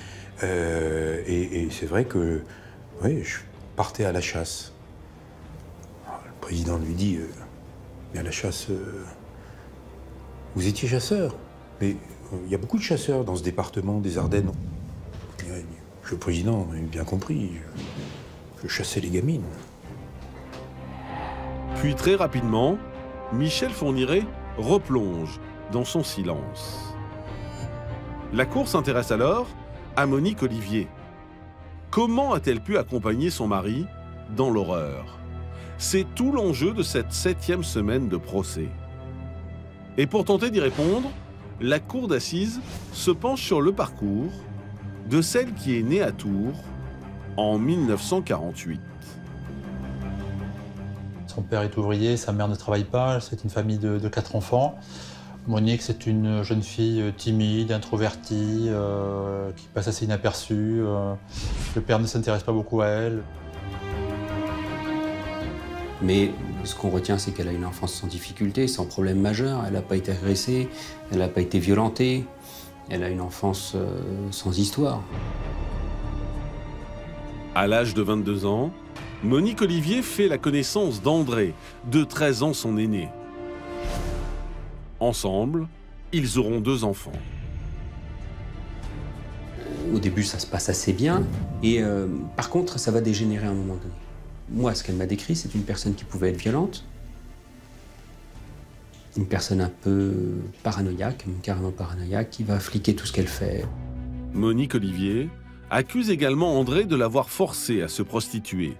Et c'est vrai que oui, je partais à la chasse. Alors, le président lui dit mais à la chasse, vous étiez chasseur. Mais il y a beaucoup de chasseurs dans ce département des Ardennes. Le président a bien compris. Je chassais les gamines. Puis très rapidement, Michel Fourniret replonge dans son silence. La cour s'intéresse alors à Monique Olivier. Comment a-t-elle pu accompagner son mari dans l'horreur? C'est tout l'enjeu de cette 7e semaine de procès. Et pour tenter d'y répondre, la cour d'assises se penche sur le parcours de celle qui est née à Tours en 1948. Son père est ouvrier, sa mère ne travaille pas, c'est une famille de 4 enfants. Monique, c'est une jeune fille timide, introvertie, qui passe assez inaperçue. Le père ne s'intéresse pas beaucoup à elle. Mais ce qu'on retient, c'est qu'elle a une enfance sans difficulté, sans problème majeur. Elle n'a pas été agressée, elle n'a pas été violentée. Elle a une enfance sans histoire. À l'âge de 22 ans, Monique Olivier fait la connaissance d'André, de 13 ans son aîné. Ensemble, ils auront 2 enfants. Au début, ça se passe assez bien. Et par contre, ça va dégénérer à un moment donné. Moi, ce qu'elle m'a décrit, c'est une personne qui pouvait être violente. Une personne un peu paranoïaque, carrément paranoïaque, qui va fliquer tout ce qu'elle fait. Monique Olivier accuse également André de l'avoir forcé à se prostituer.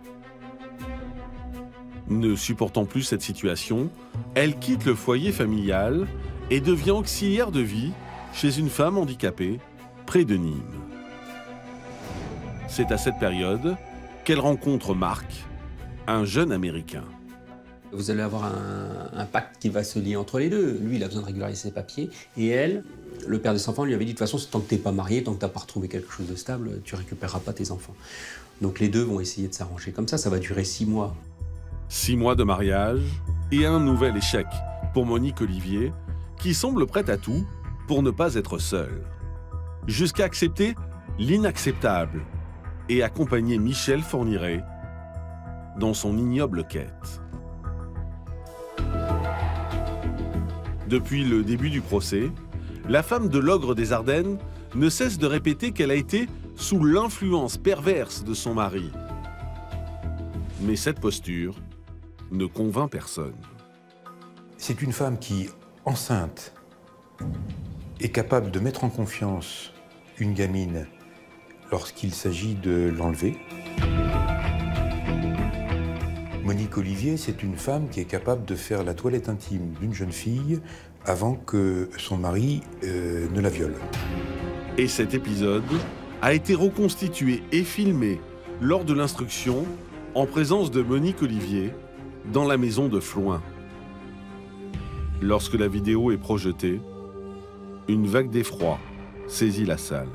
Ne supportant plus cette situation, elle quitte le foyer familial et devient auxiliaire de vie chez une femme handicapée près de Nîmes. C'est à cette période qu'elle rencontre Marc, un jeune Américain. Vous allez avoir un pacte qui va se lier entre les deux. Lui, il a besoin de régulariser ses papiers. Et elle, le père de ses enfants, lui avait dit de toute façon, tant que tu n'es pas marié, tant que tu n'as pas retrouvé quelque chose de stable, tu ne récupéreras pas tes enfants. Donc les deux vont essayer de s'arranger comme ça va durer 6 mois. 6 mois de mariage et un nouvel échec pour Monique Olivier, qui semble prête à tout pour ne pas être seule. Jusqu'à accepter l'inacceptable et accompagner Michel Fourniret dans son ignoble quête. Depuis le début du procès, la femme de l'ogre des Ardennes ne cesse de répéter qu'elle a été sous l'influence perverse de son mari. Mais cette posture ne convainc personne. C'est une femme qui, enceinte, est capable de mettre en confiance une gamine lorsqu'il s'agit de l'enlever. Monique Olivier, c'est une femme qui est capable de faire la toilette intime d'une jeune fille avant que son mari ne la viole. Et cet épisode a été reconstitué et filmé lors de l'instruction en présence de Monique Olivier dans la maison de Floing. Lorsque la vidéo est projetée, une vague d'effroi saisit la salle.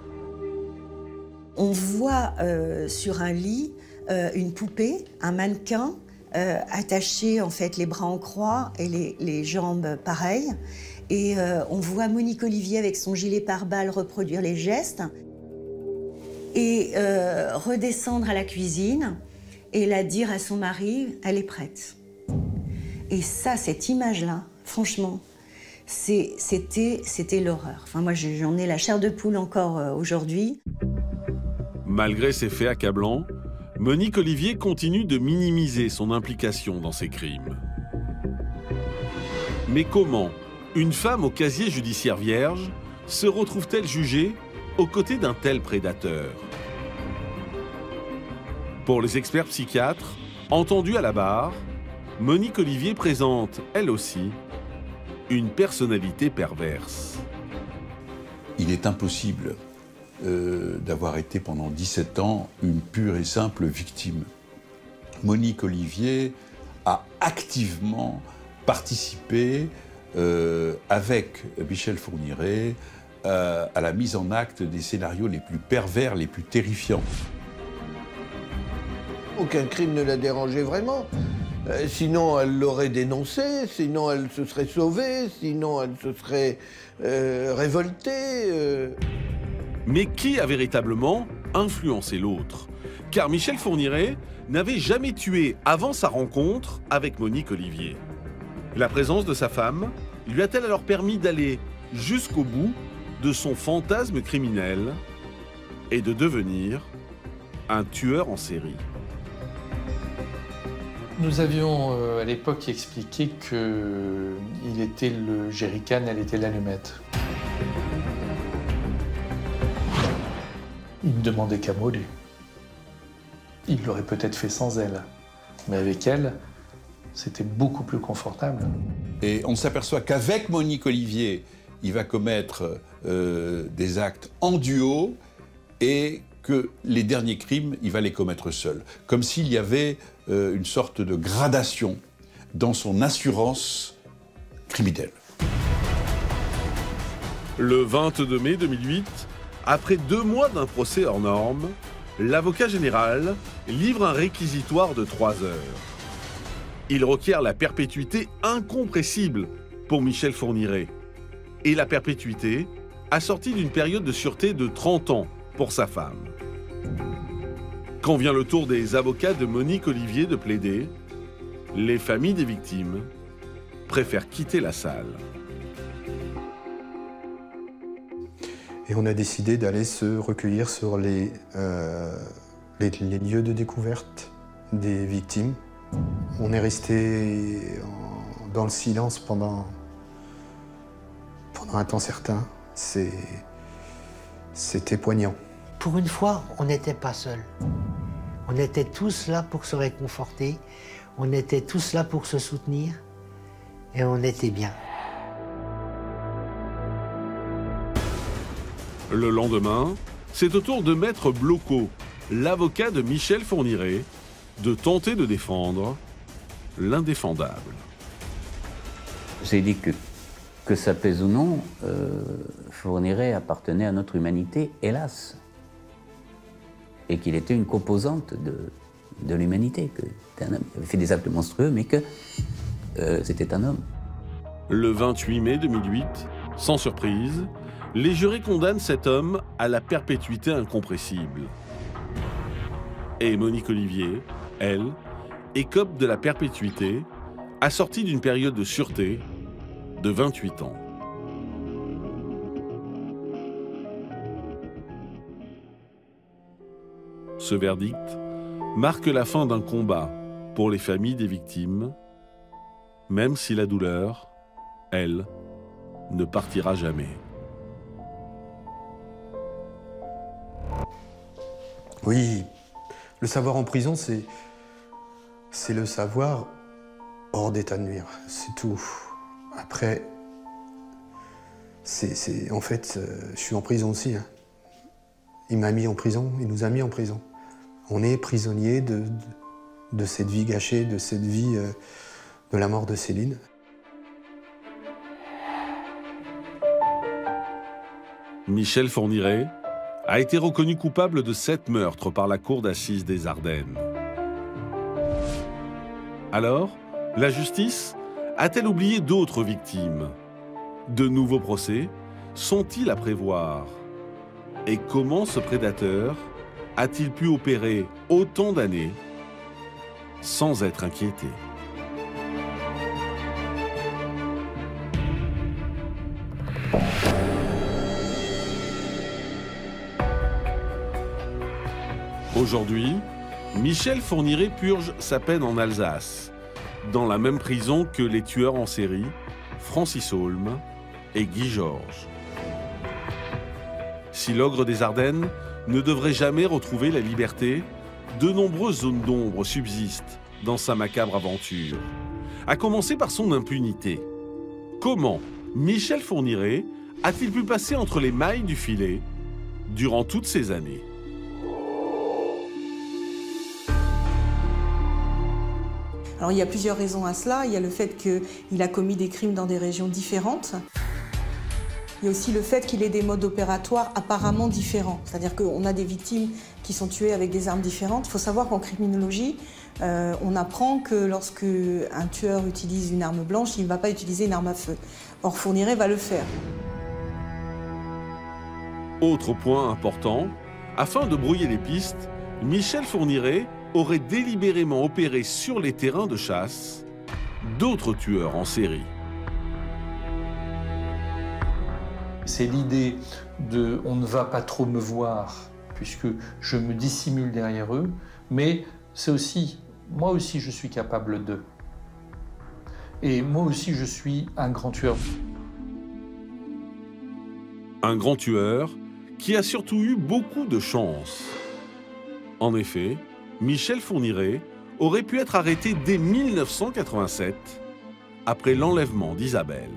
On voit sur un lit une poupée, un mannequin, attaché en fait les bras en croix et les jambes pareilles. Et on voit Monique Olivier avec son gilet pare-balles reproduire les gestes et redescendre à la cuisine et la dire à son mari, elle est prête. Et ça, cette image-là, franchement, c'était l'horreur. Enfin, moi, j'en ai la chair de poule encore aujourd'hui. Malgré ces faits accablants, Monique Olivier continue de minimiser son implication dans ces crimes. Mais comment une femme au casier judiciaire vierge se retrouve-t-elle jugée aux côtés d'un tel prédateur? Pour les experts psychiatres, entendus à la barre, Monique Olivier présente, elle aussi, une personnalité perverse. Il est impossible d'avoir été pendant 17 ans une pure et simple victime. Monique Olivier a activement participé avec Michel Fourniret à la mise en acte des scénarios les plus pervers, les plus terrifiants. Aucun crime ne la dérangeait vraiment. Sinon, elle l'aurait dénoncé, sinon elle se serait sauvée, sinon elle se serait révoltée. Mais qui a véritablement influencé l'autre? Car Michel Fourniret n'avait jamais tué avant sa rencontre avec Monique Olivier. La présence de sa femme lui a-t-elle alors permis d'aller jusqu'au bout de son fantasme criminel et de devenir un tueur en série? Nous avions à l'époque expliqué qu'il était le jerrycan, elle était l'allumette. Il ne demandait qu'à Molly. Il l'aurait peut-être fait sans elle, mais avec elle, c'était beaucoup plus confortable. Et on s'aperçoit qu'avec Monique Olivier, il va commettre des actes en duo et que les derniers crimes, il va les commettre seul. Comme s'il y avait une sorte de gradation dans son assurance criminelle. Le 22 mai 2008, après 2 mois d'un procès hors norme, l'avocat général livre un réquisitoire de 3 heures. Il requiert la perpétuité incompressible pour Michel Fourniret et la perpétuité assortie d'une période de sûreté de 30 ans pour sa femme. Quand vient le tour des avocats de Monique Olivier de plaider, les familles des victimes préfèrent quitter la salle. Et on a décidé d'aller se recueillir sur les lieux de découverte des victimes. On est resté dans le silence pendant un temps certain. C'était poignant. Pour une fois, on n'était pas seuls. On était tous là pour se réconforter, on était tous là pour se soutenir, et on était bien. Le lendemain, c'est au tour de Maître Blocquot, l'avocat de Michel Fourniret, de tenter de défendre l'indéfendable. J'ai dit que ça plaise ou non, Fourniret appartenait à notre humanité, hélas. Et qu'il était une composante de l'humanité, que c'était un homme qui avait fait des actes monstrueux, mais que c'était un homme. Le 28 mai 2008, sans surprise, les jurés condamnent cet homme à la perpétuité incompressible. Et Monique Olivier, elle, écope de la perpétuité, assortie d'une période de sûreté de 28 ans. Ce verdict marque la fin d'un combat pour les familles des victimes, même si la douleur, elle, ne partira jamais. Oui, le savoir en prison, c'est le savoir hors d'état de nuire, c'est tout. Après, en fait, je suis en prison aussi. Hein. Il m'a mis en prison, il nous a mis en prison. On est prisonnier de cette vie gâchée, de cette vie de la mort de Céline. Michel Fourniret a été reconnu coupable de 7 meurtres par la cour d'assises des Ardennes. Alors, la justice a-t-elle oublié d'autres victimes? De nouveaux procès sont-ils à prévoir? Et comment ce prédateur a-t-il pu opérer autant d'années sans être inquiété? Aujourd'hui, Michel Fourniret purge sa peine en Alsace, dans la même prison que les tueurs en série Francis Holm et Guy Georges. Si l'ogre des Ardennes ne devrait jamais retrouver la liberté, de nombreuses zones d'ombre subsistent dans sa macabre aventure, à commencer par son impunité. Comment Michel Fourniret a-t-il pu passer entre les mailles du filet durant toutes ces années? Alors il y a plusieurs raisons à cela. Il y a le fait qu'il a commis des crimes dans des régions différentes. Il y a aussi le fait qu'il ait des modes opératoires apparemment différents. C'est-à-dire qu'on a des victimes qui sont tuées avec des armes différentes. Il faut savoir qu'en criminologie, on apprend que lorsque un tueur utilise une arme blanche, il ne va pas utiliser une arme à feu. Or, Fourniret va le faire. Autre point important, afin de brouiller les pistes, Michel Fourniret aurait délibérément opéré sur les terrains de chasse d'autres tueurs en série. C'est l'idée de « on ne va pas trop me voir puisque je me dissimule derrière eux », mais c'est aussi « moi aussi je suis capable d'eux ». Et moi aussi je suis un grand tueur. Un grand tueur qui a surtout eu beaucoup de chance. En effet, Michel Fourniret aurait pu être arrêté dès 1987, après l'enlèvement d'Isabelle.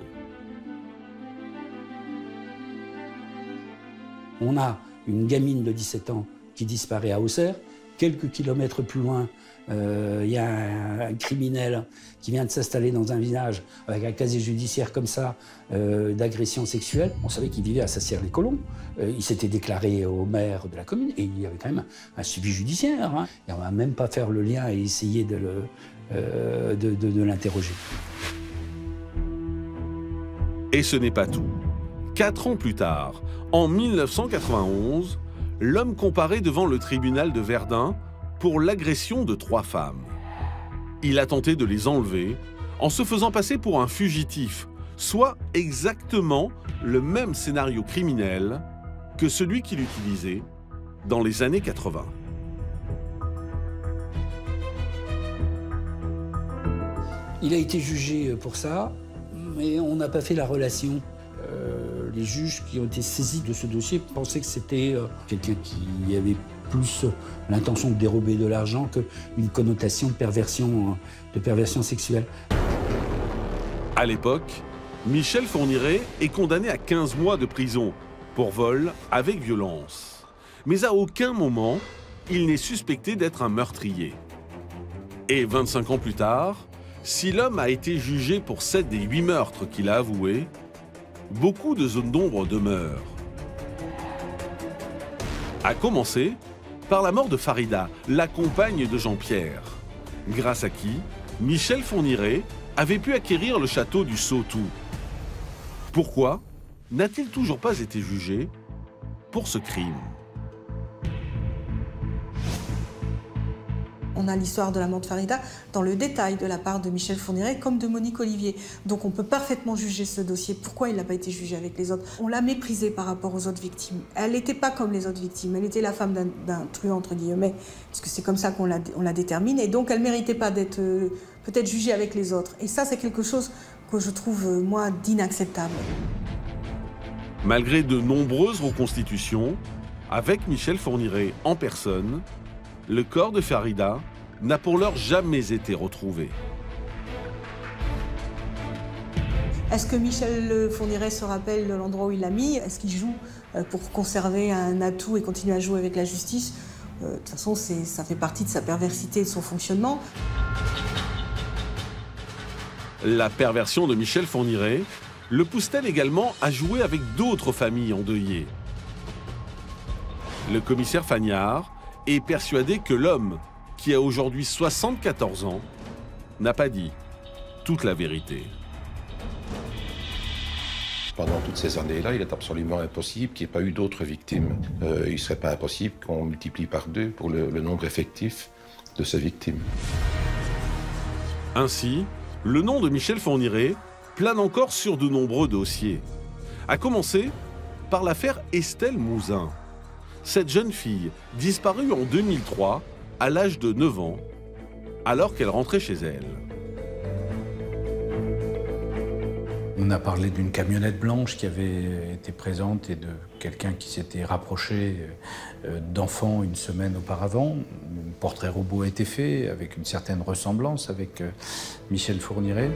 On a une gamine de 17 ans qui disparaît à Auxerre. Quelques kilomètres plus loin, il y a un criminel qui vient de s'installer dans un village avec un casier judiciaire comme ça d'agression sexuelle. On savait qu'il vivait à Sassières-les-Colons. Il s'était déclaré au maire de la commune et il y avait quand même un suivi judiciaire. Hein. Et on ne va même pas faire le lien et essayer de l'interroger. Et ce n'est pas tout. 4 ans plus tard, en 1991, l'homme comparaît devant le tribunal de Verdun pour l'agression de 3 femmes. Il a tenté de les enlever en se faisant passer pour un fugitif, soit exactement le même scénario criminel que celui qu'il utilisait dans les années 80. Il a été jugé pour ça, mais on n'a pas fait la relation. Les juges qui ont été saisis de ce dossier pensaient que c'était quelqu'un qui avait plus l'intention de dérober de l'argent qu'une connotation de perversion sexuelle. À l'époque, Michel Fourniret est condamné à 15 mois de prison pour vol avec violence. Mais à aucun moment, il n'est suspecté d'être un meurtrier. Et 25 ans plus tard, si l'homme a été jugé pour 7 des 8 meurtres qu'il a avoués, beaucoup de zones d'ombre demeurent. À commencer par la mort de Farida, la compagne de Jean-Pierre, grâce à qui Michel Fourniret avait pu acquérir le château du Sautou. Pourquoi n'a-t-il toujours pas été jugé pour ce crime ? On a l'histoire de la mort de Farida dans le détail de la part de Michel Fourniret comme de Monique Olivier. Donc on peut parfaitement juger ce dossier. Pourquoi il n'a pas été jugé avec les autres? On l'a méprisée par rapport aux autres victimes. Elle n'était pas comme les autres victimes. Elle était la femme d'un truand, entre guillemets, parce que c'est comme ça qu'on la détermine. Et donc elle ne méritait pas d'être peut-être jugée avec les autres. Et ça, c'est quelque chose que je trouve, moi, d'inacceptable. Malgré de nombreuses reconstitutions, avec Michel Fourniret en personne, le corps de Farida n'a pour l'heure jamais été retrouvé. Est-ce que Michel Fourniret se rappelle de l'endroit où il l'a mis? Est-ce qu'il joue pour conserver un atout et continuer à jouer avec la justice? De toute façon, ça fait partie de sa perversité et de son fonctionnement. La perversion de Michel Fourniret le pousse-t-elle également à jouer avec d'autres familles endeuillées? Le commissaire Fagnard est persuadé que l'homme, qui a aujourd'hui 74 ans, n'a pas dit toute la vérité. Pendant toutes ces années-là, il est absolument impossible qu'il n'y ait pas eu d'autres victimes. Il ne serait pas impossible qu'on multiplie par 2 pour le nombre effectif de ces victimes. Ainsi, le nom de Michel Fourniret plane encore sur de nombreux dossiers. À commencer par l'affaire Estelle Mouzin. Cette jeune fille, disparue en 2003, à l'âge de 9 ans, alors qu'elle rentrait chez elle. On a parlé d'une camionnette blanche qui avait été présente et de quelqu'un qui s'était rapproché d'enfants une semaine auparavant. Un portrait robot a été fait avec une certaine ressemblance avec Michel Fourniret.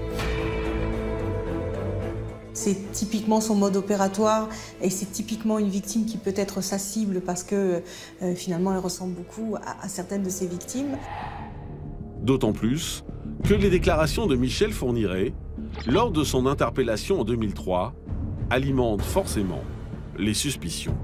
C'est typiquement son mode opératoire et c'est typiquement une victime qui peut être sa cible parce que finalement elle ressemble beaucoup à certaines de ses victimes. D'autant plus que les déclarations de Michel Fourniret, lors de son interpellation en 2003, alimentent forcément les suspicions.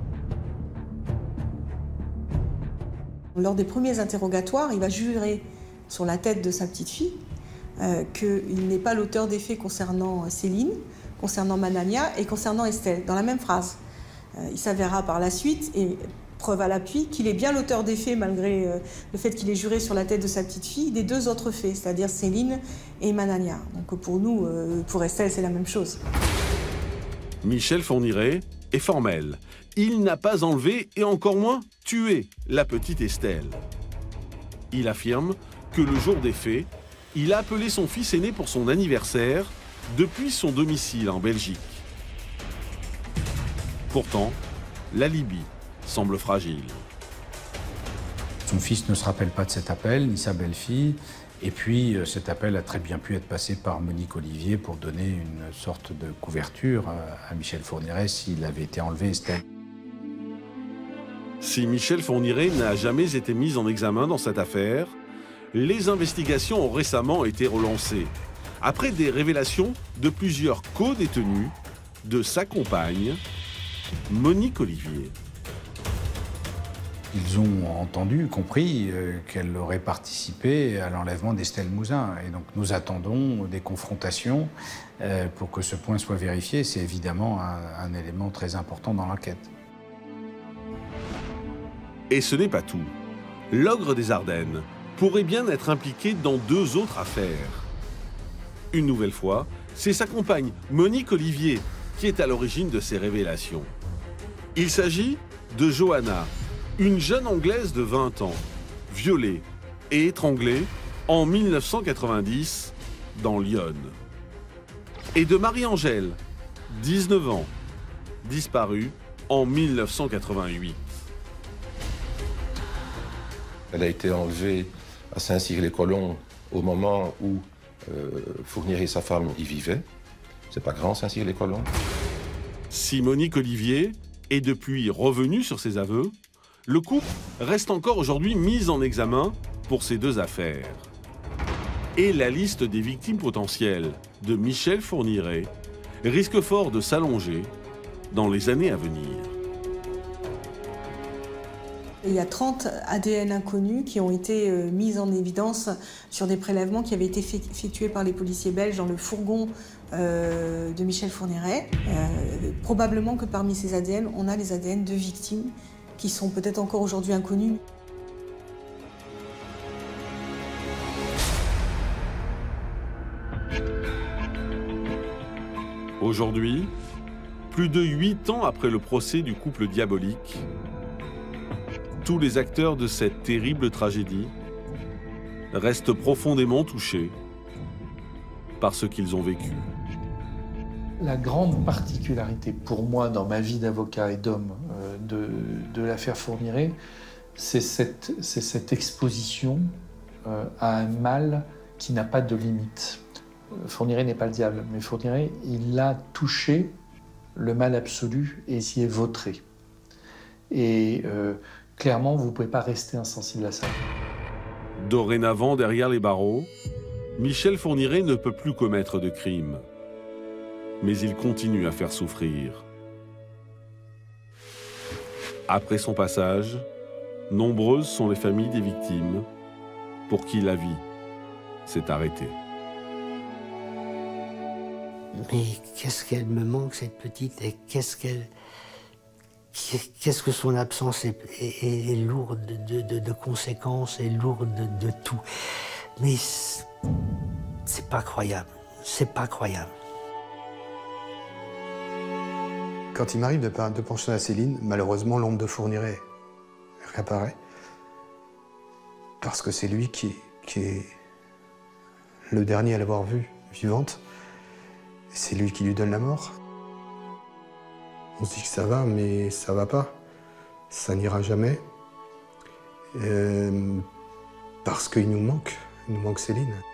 Lors des premiers interrogatoires, il va jurer sur la tête de sa petite fille qu'il n'est pas l'auteur des faits concernant Céline, concernant Manania et concernant Estelle, dans la même phrase. Il s'avérera par la suite, et preuve à l'appui, qu'il est bien l'auteur des faits, malgré le fait qu'il ait juré sur la tête de sa petite fille, des deux autres faits, c'est-à-dire Céline et Manania. Donc pour nous, pour Estelle, c'est la même chose. Michel Fourniret est formel. Il n'a pas enlevé et encore moins tué la petite Estelle. Il affirme que le jour des faits, il a appelé son fils aîné pour son anniversaire depuis son domicile en Belgique. Pourtant, l'alibi semble fragile. Son fils ne se rappelle pas de cet appel, ni sa belle-fille. Et puis, cet appel a très bien pu être passé par Monique Olivier pour donner une sorte de couverture à Michel Fourniret s'il avait été enlevé, Estelle. Si Michel Fourniret n'a jamais été mis en examen dans cette affaire, les investigations ont récemment été relancées, après des révélations de plusieurs co-détenus de sa compagne, Monique Olivier. Ils ont entendu, compris qu'elle aurait participé à l'enlèvement d'Estelle Mouzin. Et donc nous attendons des confrontations pour que ce point soit vérifié. C'est évidemment un élément très important dans l'enquête. Et ce n'est pas tout. L'ogre des Ardennes pourrait bien être impliqué dans deux autres affaires. Une nouvelle fois, c'est sa compagne, Monique Olivier, qui est à l'origine de ces révélations. Il s'agit de Johanna, une jeune Anglaise de 20 ans, violée et étranglée en 1990 dans l'Yonne. Et de Marie-Angèle, 19 ans, disparue en 1988. Elle a été enlevée à Saint-Cyr-les-Colons au moment où Fourniret et sa femme y vivaient. C'est pas grand, Saint-Cyr-les-Colons. Si Monique Olivier est depuis revenue sur ses aveux, le couple reste encore aujourd'hui mis en examen pour ces deux affaires. Et la liste des victimes potentielles de Michel Fourniret risque fort de s'allonger dans les années à venir. Il y a 30 ADN inconnus qui ont été mis en évidence sur des prélèvements qui avaient été effectués par les policiers belges dans le fourgon de Michel Fourniret. Probablement que parmi ces ADN, on a les ADN de victimes qui sont peut-être encore aujourd'hui inconnues. Aujourd'hui, plus de 8 ans après le procès du couple diabolique, tous les acteurs de cette terrible tragédie restent profondément touchés par ce qu'ils ont vécu. La grande particularité pour moi dans ma vie d'avocat et d'homme de l'affaire Fourniret, c'est cette exposition à un mal qui n'a pas de limite. Fourniret n'est pas le diable, mais Fourniret, il a touché le mal absolu et s'y est vautré. Et clairement, vous ne pouvez pas rester insensible à ça. Dorénavant, derrière les barreaux, Michel Fourniret ne peut plus commettre de crimes. Mais il continue à faire souffrir. Après son passage, nombreuses sont les familles des victimes pour qui la vie s'est arrêtée. Mais qu'est-ce qu'elle me manque, cette petite, et qu'est-ce que son absence est lourde de conséquences, et lourde de tout. Mais c'est pas croyable, c'est pas croyable. Quand il m'arrive de penser à Céline, malheureusement, l'ombre de Fourniret réapparaît. Parce que c'est lui qui est le dernier à l'avoir vue vivante. C'est lui qui lui donne la mort. On se dit que ça va, mais ça va pas. Ça n'ira jamais. Parce qu'il nous manque Céline.